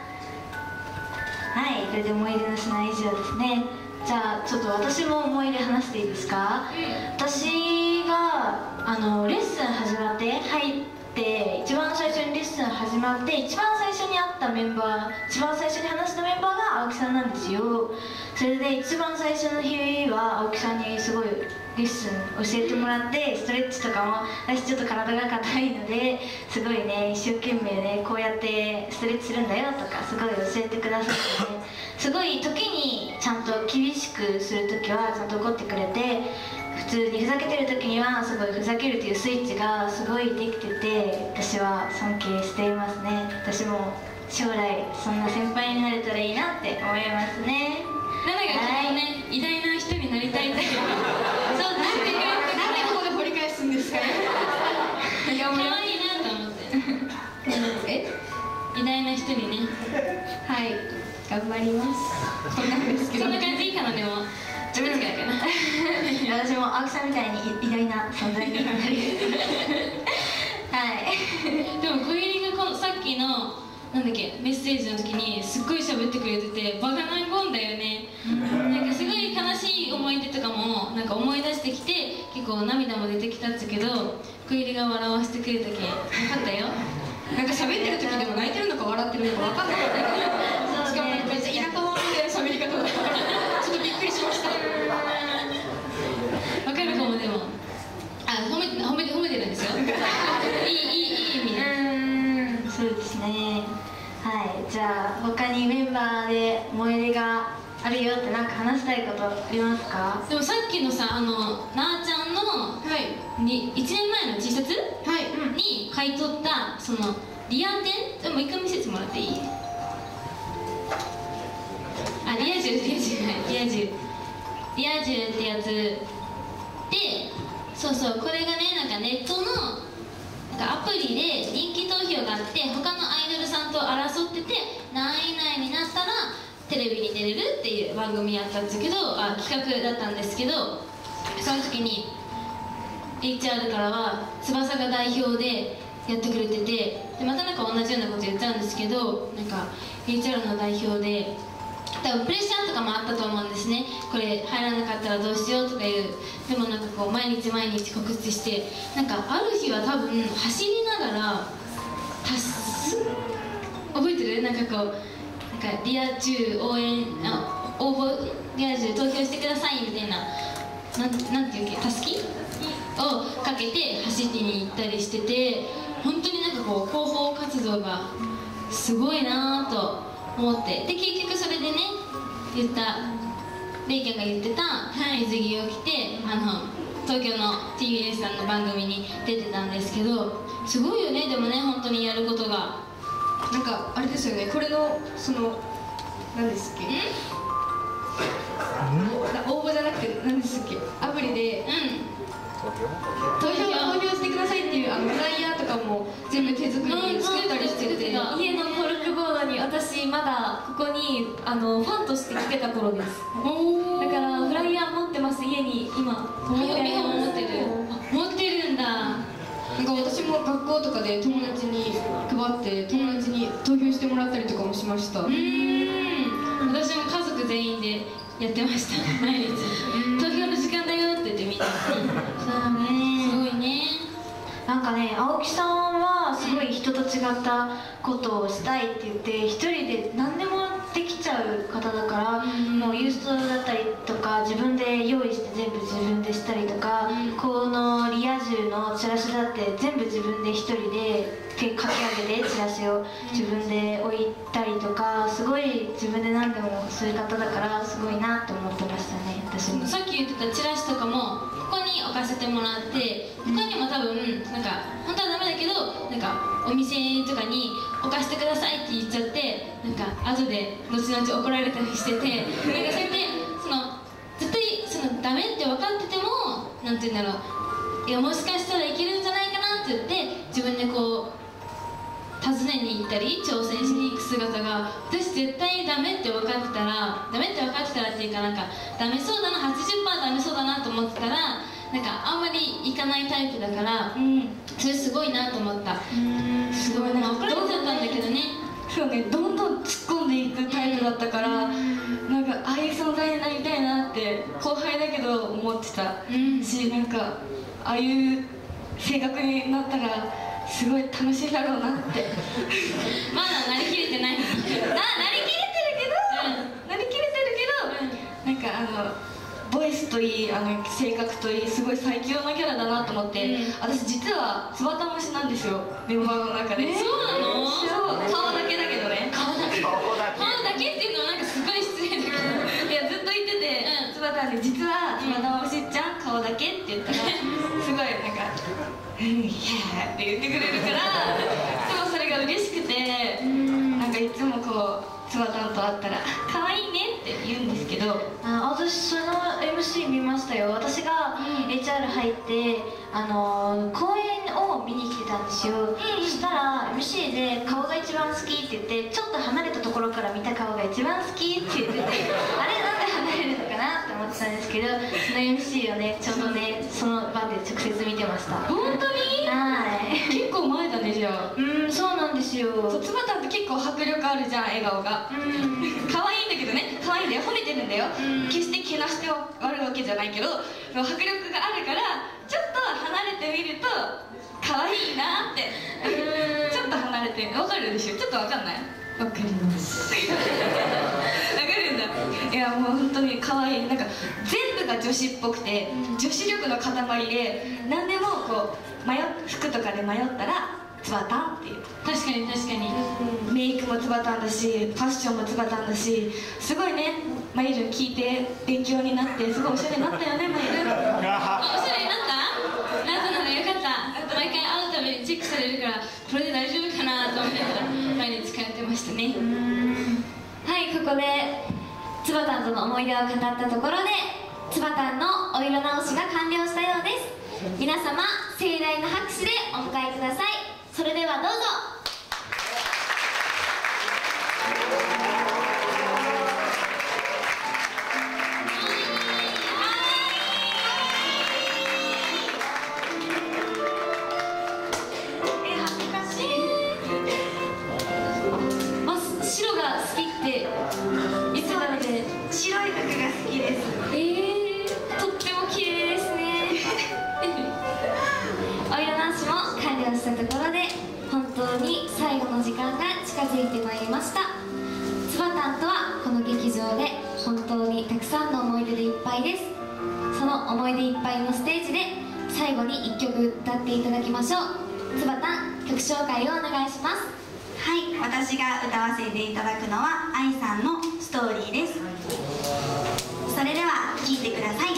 これで思い出の品以上ですね。じゃあちょっと私も思い出話していいですか？私があのレッスン始まって入って一番最初にレッスン始まって一番最初に会ったメンバー、一番最初に話したメンバーが青木さんなんですよ。それで一番最初の日は青木さんにすごいレッスン教えてもらって、ストレッチとかも私ちょっと体が硬いのですごいね一生懸命ねこうやってストレッチするんだよとかすごい教えてくださってね、すごい時にちゃんと厳しくする時はちゃんと怒ってくれて、普通にふざけてる時にはすごいふざけるというスイッチがすごいできてて、私は尊敬していますね。私も将来そんな先輩になれたらいいなって思いますね。 ナナがきっとね、偉大な人になりたいんだけどそうですね。 なんでここで掘り返すんですか？ 可愛いなと思ってえ？ 偉大な人にね。 はい、頑張ります。こんなんですけど。 そんな感じいいかな。でもちょっと違うかな私も青木さんみたいに偉大な存在になりはいでも小百合がこのさっきのなんだっけメッセージの時にすっごい喋ってくれてて場が和んだよね。なんかすごい悲しい思い出とかもなんか思い出してきて結構涙も出てきたんだけど、小百合が笑わせてくれたけよかったよ。 なんか喋ってる時でも泣いてるのか笑ってるのか分かんなかった。しかもなんかめっちゃ田舎者みたいな喋り方だったからちょっとびっくりしました。 わかるかも。でもあ褒めて褒めて褒めてるんですよいいいいいい意味ね。 うん、そうですね。はい、じゃあ他にメンバーで思い出があるよってなんか話したいことありますか？ でもさっきのさ、あのなあちゃんのにいちねんまえの T シャツに買い取ったそのリアテン、でも一回見せてもらっていい？あ、リア充リア充リア充リア充ってやつで、そうそう、これがね、なんかネットのなんかアプリで人気投票があって、他のアイドルさんと争ってて何位以内になったらテレビに出れるっていう番組やったんですけど、あ、企画だったんですけど、その時に エイチアール からは翼が代表でやってくれてて、でまたなんか同じようなこと言っちゃうんですけど、なんか エイチアール の代表で多分プレッシャーとかもあったと思うんですね。これ入らなかったらどうしようとかいう。でもなんかこう毎日毎日告知して、なんかある日は多分走りながら達す覚えてる？なんかこうなんかリア充応援あ応募リア充投票してくださいみたいな、なんなんていうっけ、たすきをかけて走りに行ったりしてて、本当になんかこう広報活動がすごいなと思って、で結局それでね、言ったレイキャンが言ってた水着を着て、あの東京の ティービーエス さんの番組に出てたんですけど、すごいよね。でもね、本当にやることがなんかあれですよね、これのその何ですっけ、応募じゃなくて何ですっけ、アプリで、うん投票投票してくださいっていうあのフライヤーとかも全部手作りで作ったりしてて、 家のコルクボードに私まだここにあのファンとして来てた頃です。だからフライヤー持ってます、家に今。 美穂も持ってる？持ってるんだ。 なんか私も学校とかで友達に配って友達に投票してもらったりとかもしました。 うーん、私も家族全員でやってました毎日。投票の時間だよって言ってみんなそうね、 すごいね。 なんかね、青木さんはすごい人と違ったことをしたいって言って一人で何でもできちゃう方だから、もうユーストだったりとか自分で用意して全部自分でしたりとか、このリア充のチラシだって全部自分で一人で書き上げてチラシを自分で置いたりとか、すごい自分で何でもする方だからすごいなって思ってましたね、私も。 さっき言ってたチラシとかもここに置かせてもらって、他にも多分なんか本当はダメだけど、なんかお店とかに置かせてくださいって言っちゃって、なんか後で後々怒られたりしてて、なんかそれでその絶対そのダメって分かってても、なんて言うんだろう、いやもしかしたらいけるんじゃないかなって言って自分でこう訪ねに行ったり挑戦しに行く姿が、私絶対ダメって分かってたら、ダメって分かってたらっていうか、なんかダメそうだな、はちじゅっパーセント ダメそうだなと思ってたら、なんかあんまり行かないタイプだから、うん、それすごいなと思った。うん、すごいな、怒られちゃったんだけどね。 そうね、どんどん突っ込んでいくタイプだったから、なんかああいう存在になりたいなって後輩だけど思ってた、うん、し、なんかああいう性格になったらすごい楽しいだろうなってまだなりきれてないな、なりきれてるけど、うん、 なりきれてるけど、うん、なんかあのボイスといい、あの性格といい、すごい最強なキャラだなと思って、うん、私実はつばた推しなんですよ、メンバーの中で。 えー、そうなの？ そう、顔だけだけどね。 顔だけ顔だけっていうのはなんかすごい失礼だけどいやずっと言ってて、うん、つばたで実はつばた推しちゃん顔だけって言ったらすごいなんか「うんいや」って言ってくれるからでもそれが嬉しくて、なんかいつもこうつばたんと会ったら「可愛いね」って言うんですけど、 あ、私その エムシー 見ましたよ。私が エイチアール 入ってあの公演を見に来てたんですよ、うん、そしたら エムシー で顔が一番好きって言って、ちょっと離れたところから見た顔が一番好きって言っててあれなんで離れるのかなって思ってたんですけど、その エムシー をねちょうどねその場で直接見てました。 本当に？ はい、 結構前だね、じゃあ。 うん、そうなんですよ。 そう、つばたんって結構迫力あるじゃん、笑顔が。うん、可愛いんだけどね、可愛いんだよ、褒めてるんだよ、うん、決してけなしてあるわけじゃないけど、迫力があるからちょっと離れてみると可愛いなって。うん、ちょっと離れてわかるでしょ？ちょっとわかんない？わかりますわかるんだ。いやもう本当に可愛い、なんか全部が女子っぽくて、うん、女子力の塊で、何でもこう迷服とかで迷ったらつばたんっていう。 確かに確かに、 メイクもつばたんだし、ファッションもつばたんだし、すごいね。まゆる聞いて勉強になってすごいおしゃれになったよね、まゆる。 あ、おしゃれになった？なったならよかった。毎回会うたびにチェックされるから、これで大丈夫かなと思いながら毎日通ってましたね。 はい、ここでつばたんとの思い出を語ったところで、つばたんのお色直しが完了したようです。皆様盛大な拍手でお迎えください。それではどうぞ。 白い服が好きです。 えー、とっても綺麗ですね。お色直しも完了したところで、本当に最後の時間が近づいてまいりました。つばたんとはこの劇場で本当にたくさんの思い出でいっぱいです。その思い出いっぱいのステージで最後にいっきょく歌っていただきましょう。つばたん、曲紹介をお願いします。 はい、私が歌わせていただくのは愛さんのストーリーです。それでは聴いてください。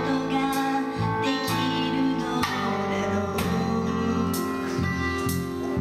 「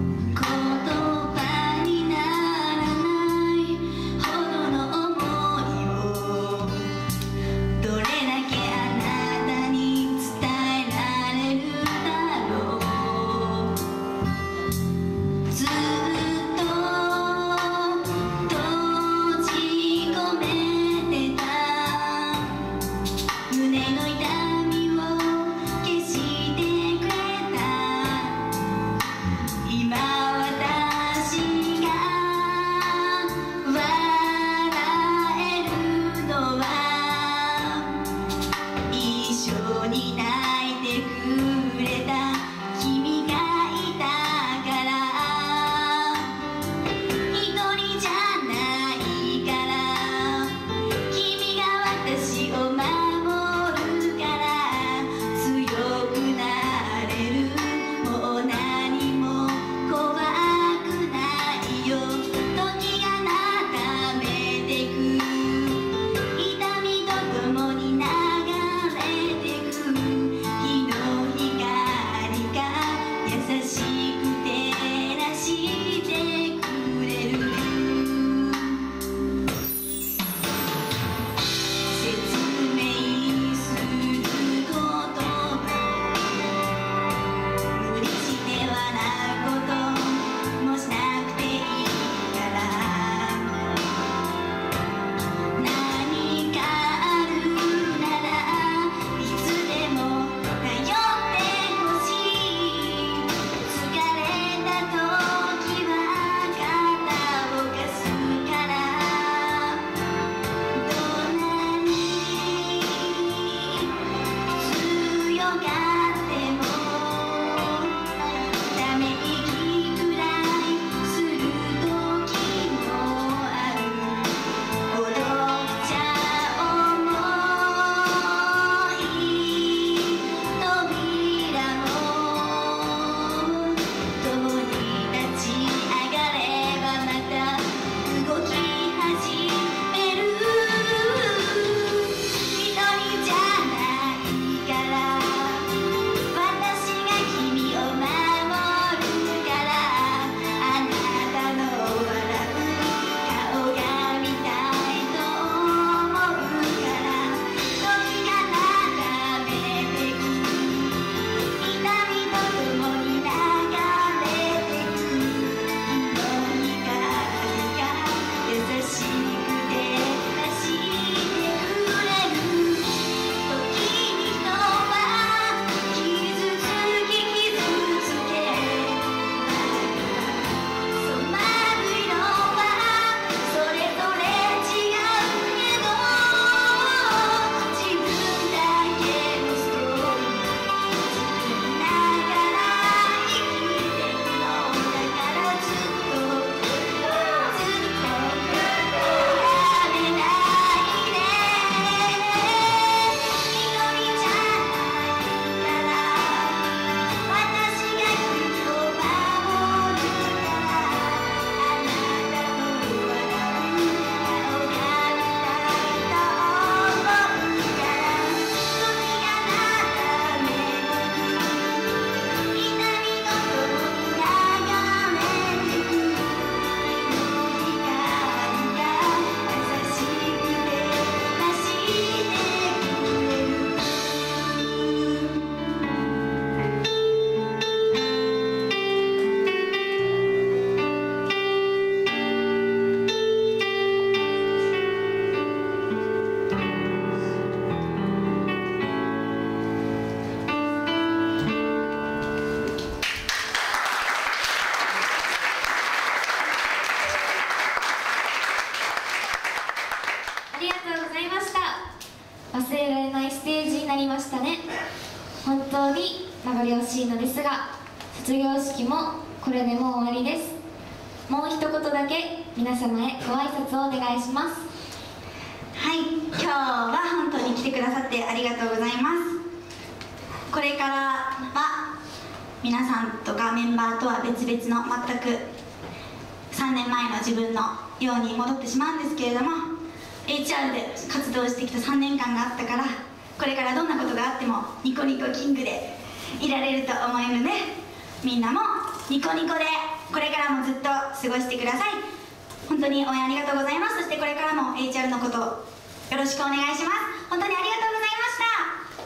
業に名残惜しいのですが、卒業式もこれでもう終わりです。もう一言だけ皆様へご挨拶をお願いします。 はい、今日は本当に来てくださってありがとうございます。これからは皆さんとかメンバーとは別々の全くさんねんまえの自分のように戻ってしまうんですけれども、 エイチアール で活動してきたさんねんかんがあったから、これからどんなことがあってもニコニコキングでいられると思えるので、みんなもニコニコでこれからもずっと過ごしてください。本当に応援ありがとうございます。そしてこれからも エイチアール のことをよろしくお願いします。本当にありがとうございました。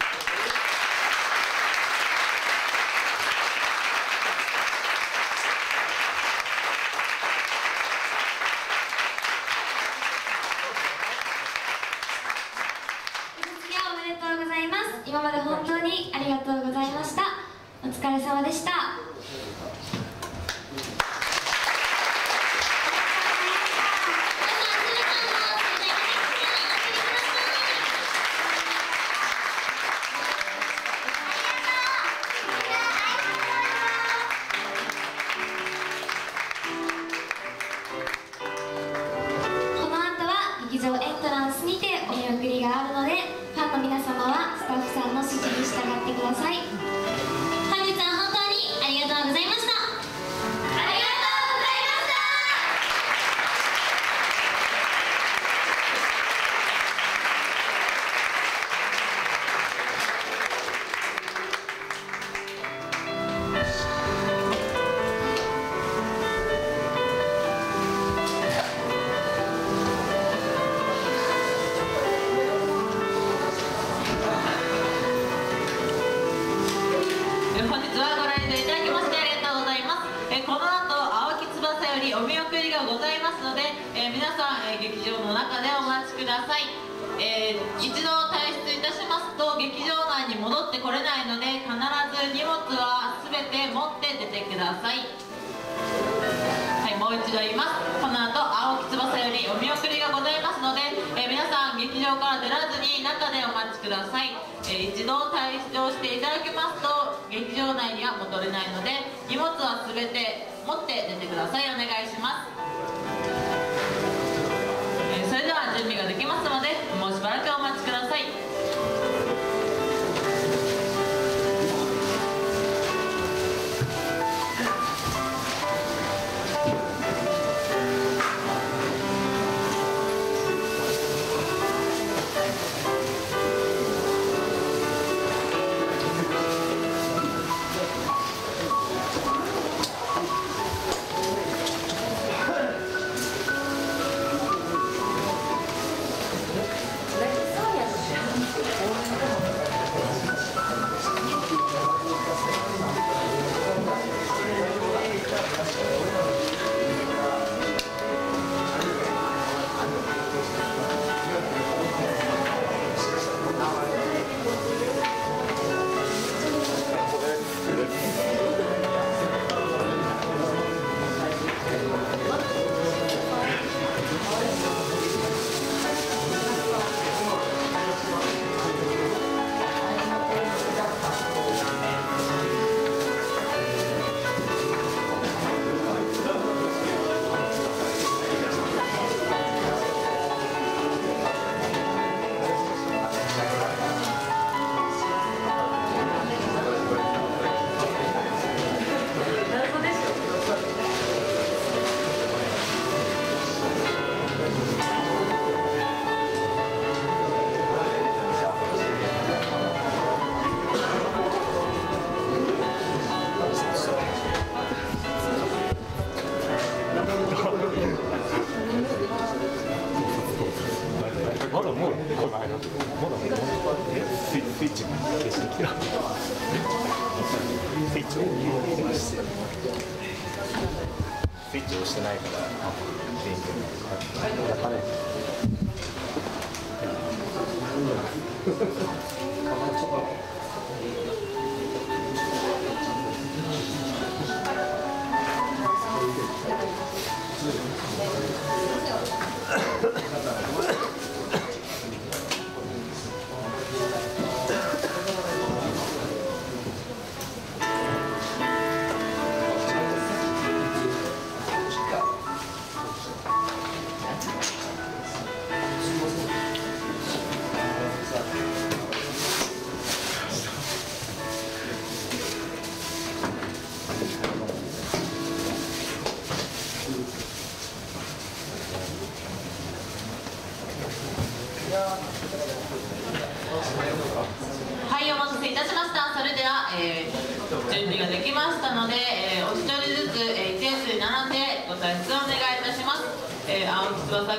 卒業おめでとうございます。今まで本当にありがとうございました。お疲れ様でした。この後は劇場エントランスにてお見送りがあるので、ファンの皆様はスタッフさんの指示に従ってください。 本日は本当にありがとうございました。ありがとうございました。 本日はご来場いただきましてありがとうございます。えーこの後青木翼よりお見送りがございますので、えー皆さん、えー劇場の中でお待ちください。えー一度退出いたしますと劇場内に戻ってこれないので、必ず荷物は全て持って出てください。はい、もう一度言います。この後青木翼よりお見送りがございますので、えー皆さん劇場から出らずに中でお待ちください。えー一度退場していただきますと劇場内には戻れないので、荷物は全て持って出てください。お願いします。えーそれでは準備ができますので、もうしばらくお待ちください。 まだもう来ないな。まだもうスイッチ消してきた。スイッチをスイッチ押してないから電源がやったね。 はい、お待たせいたしました。それでは、えー、準備ができましたので、えー、お一人ずつ、えー、一列に並んでご退出をお願いいたします。えー、青木翼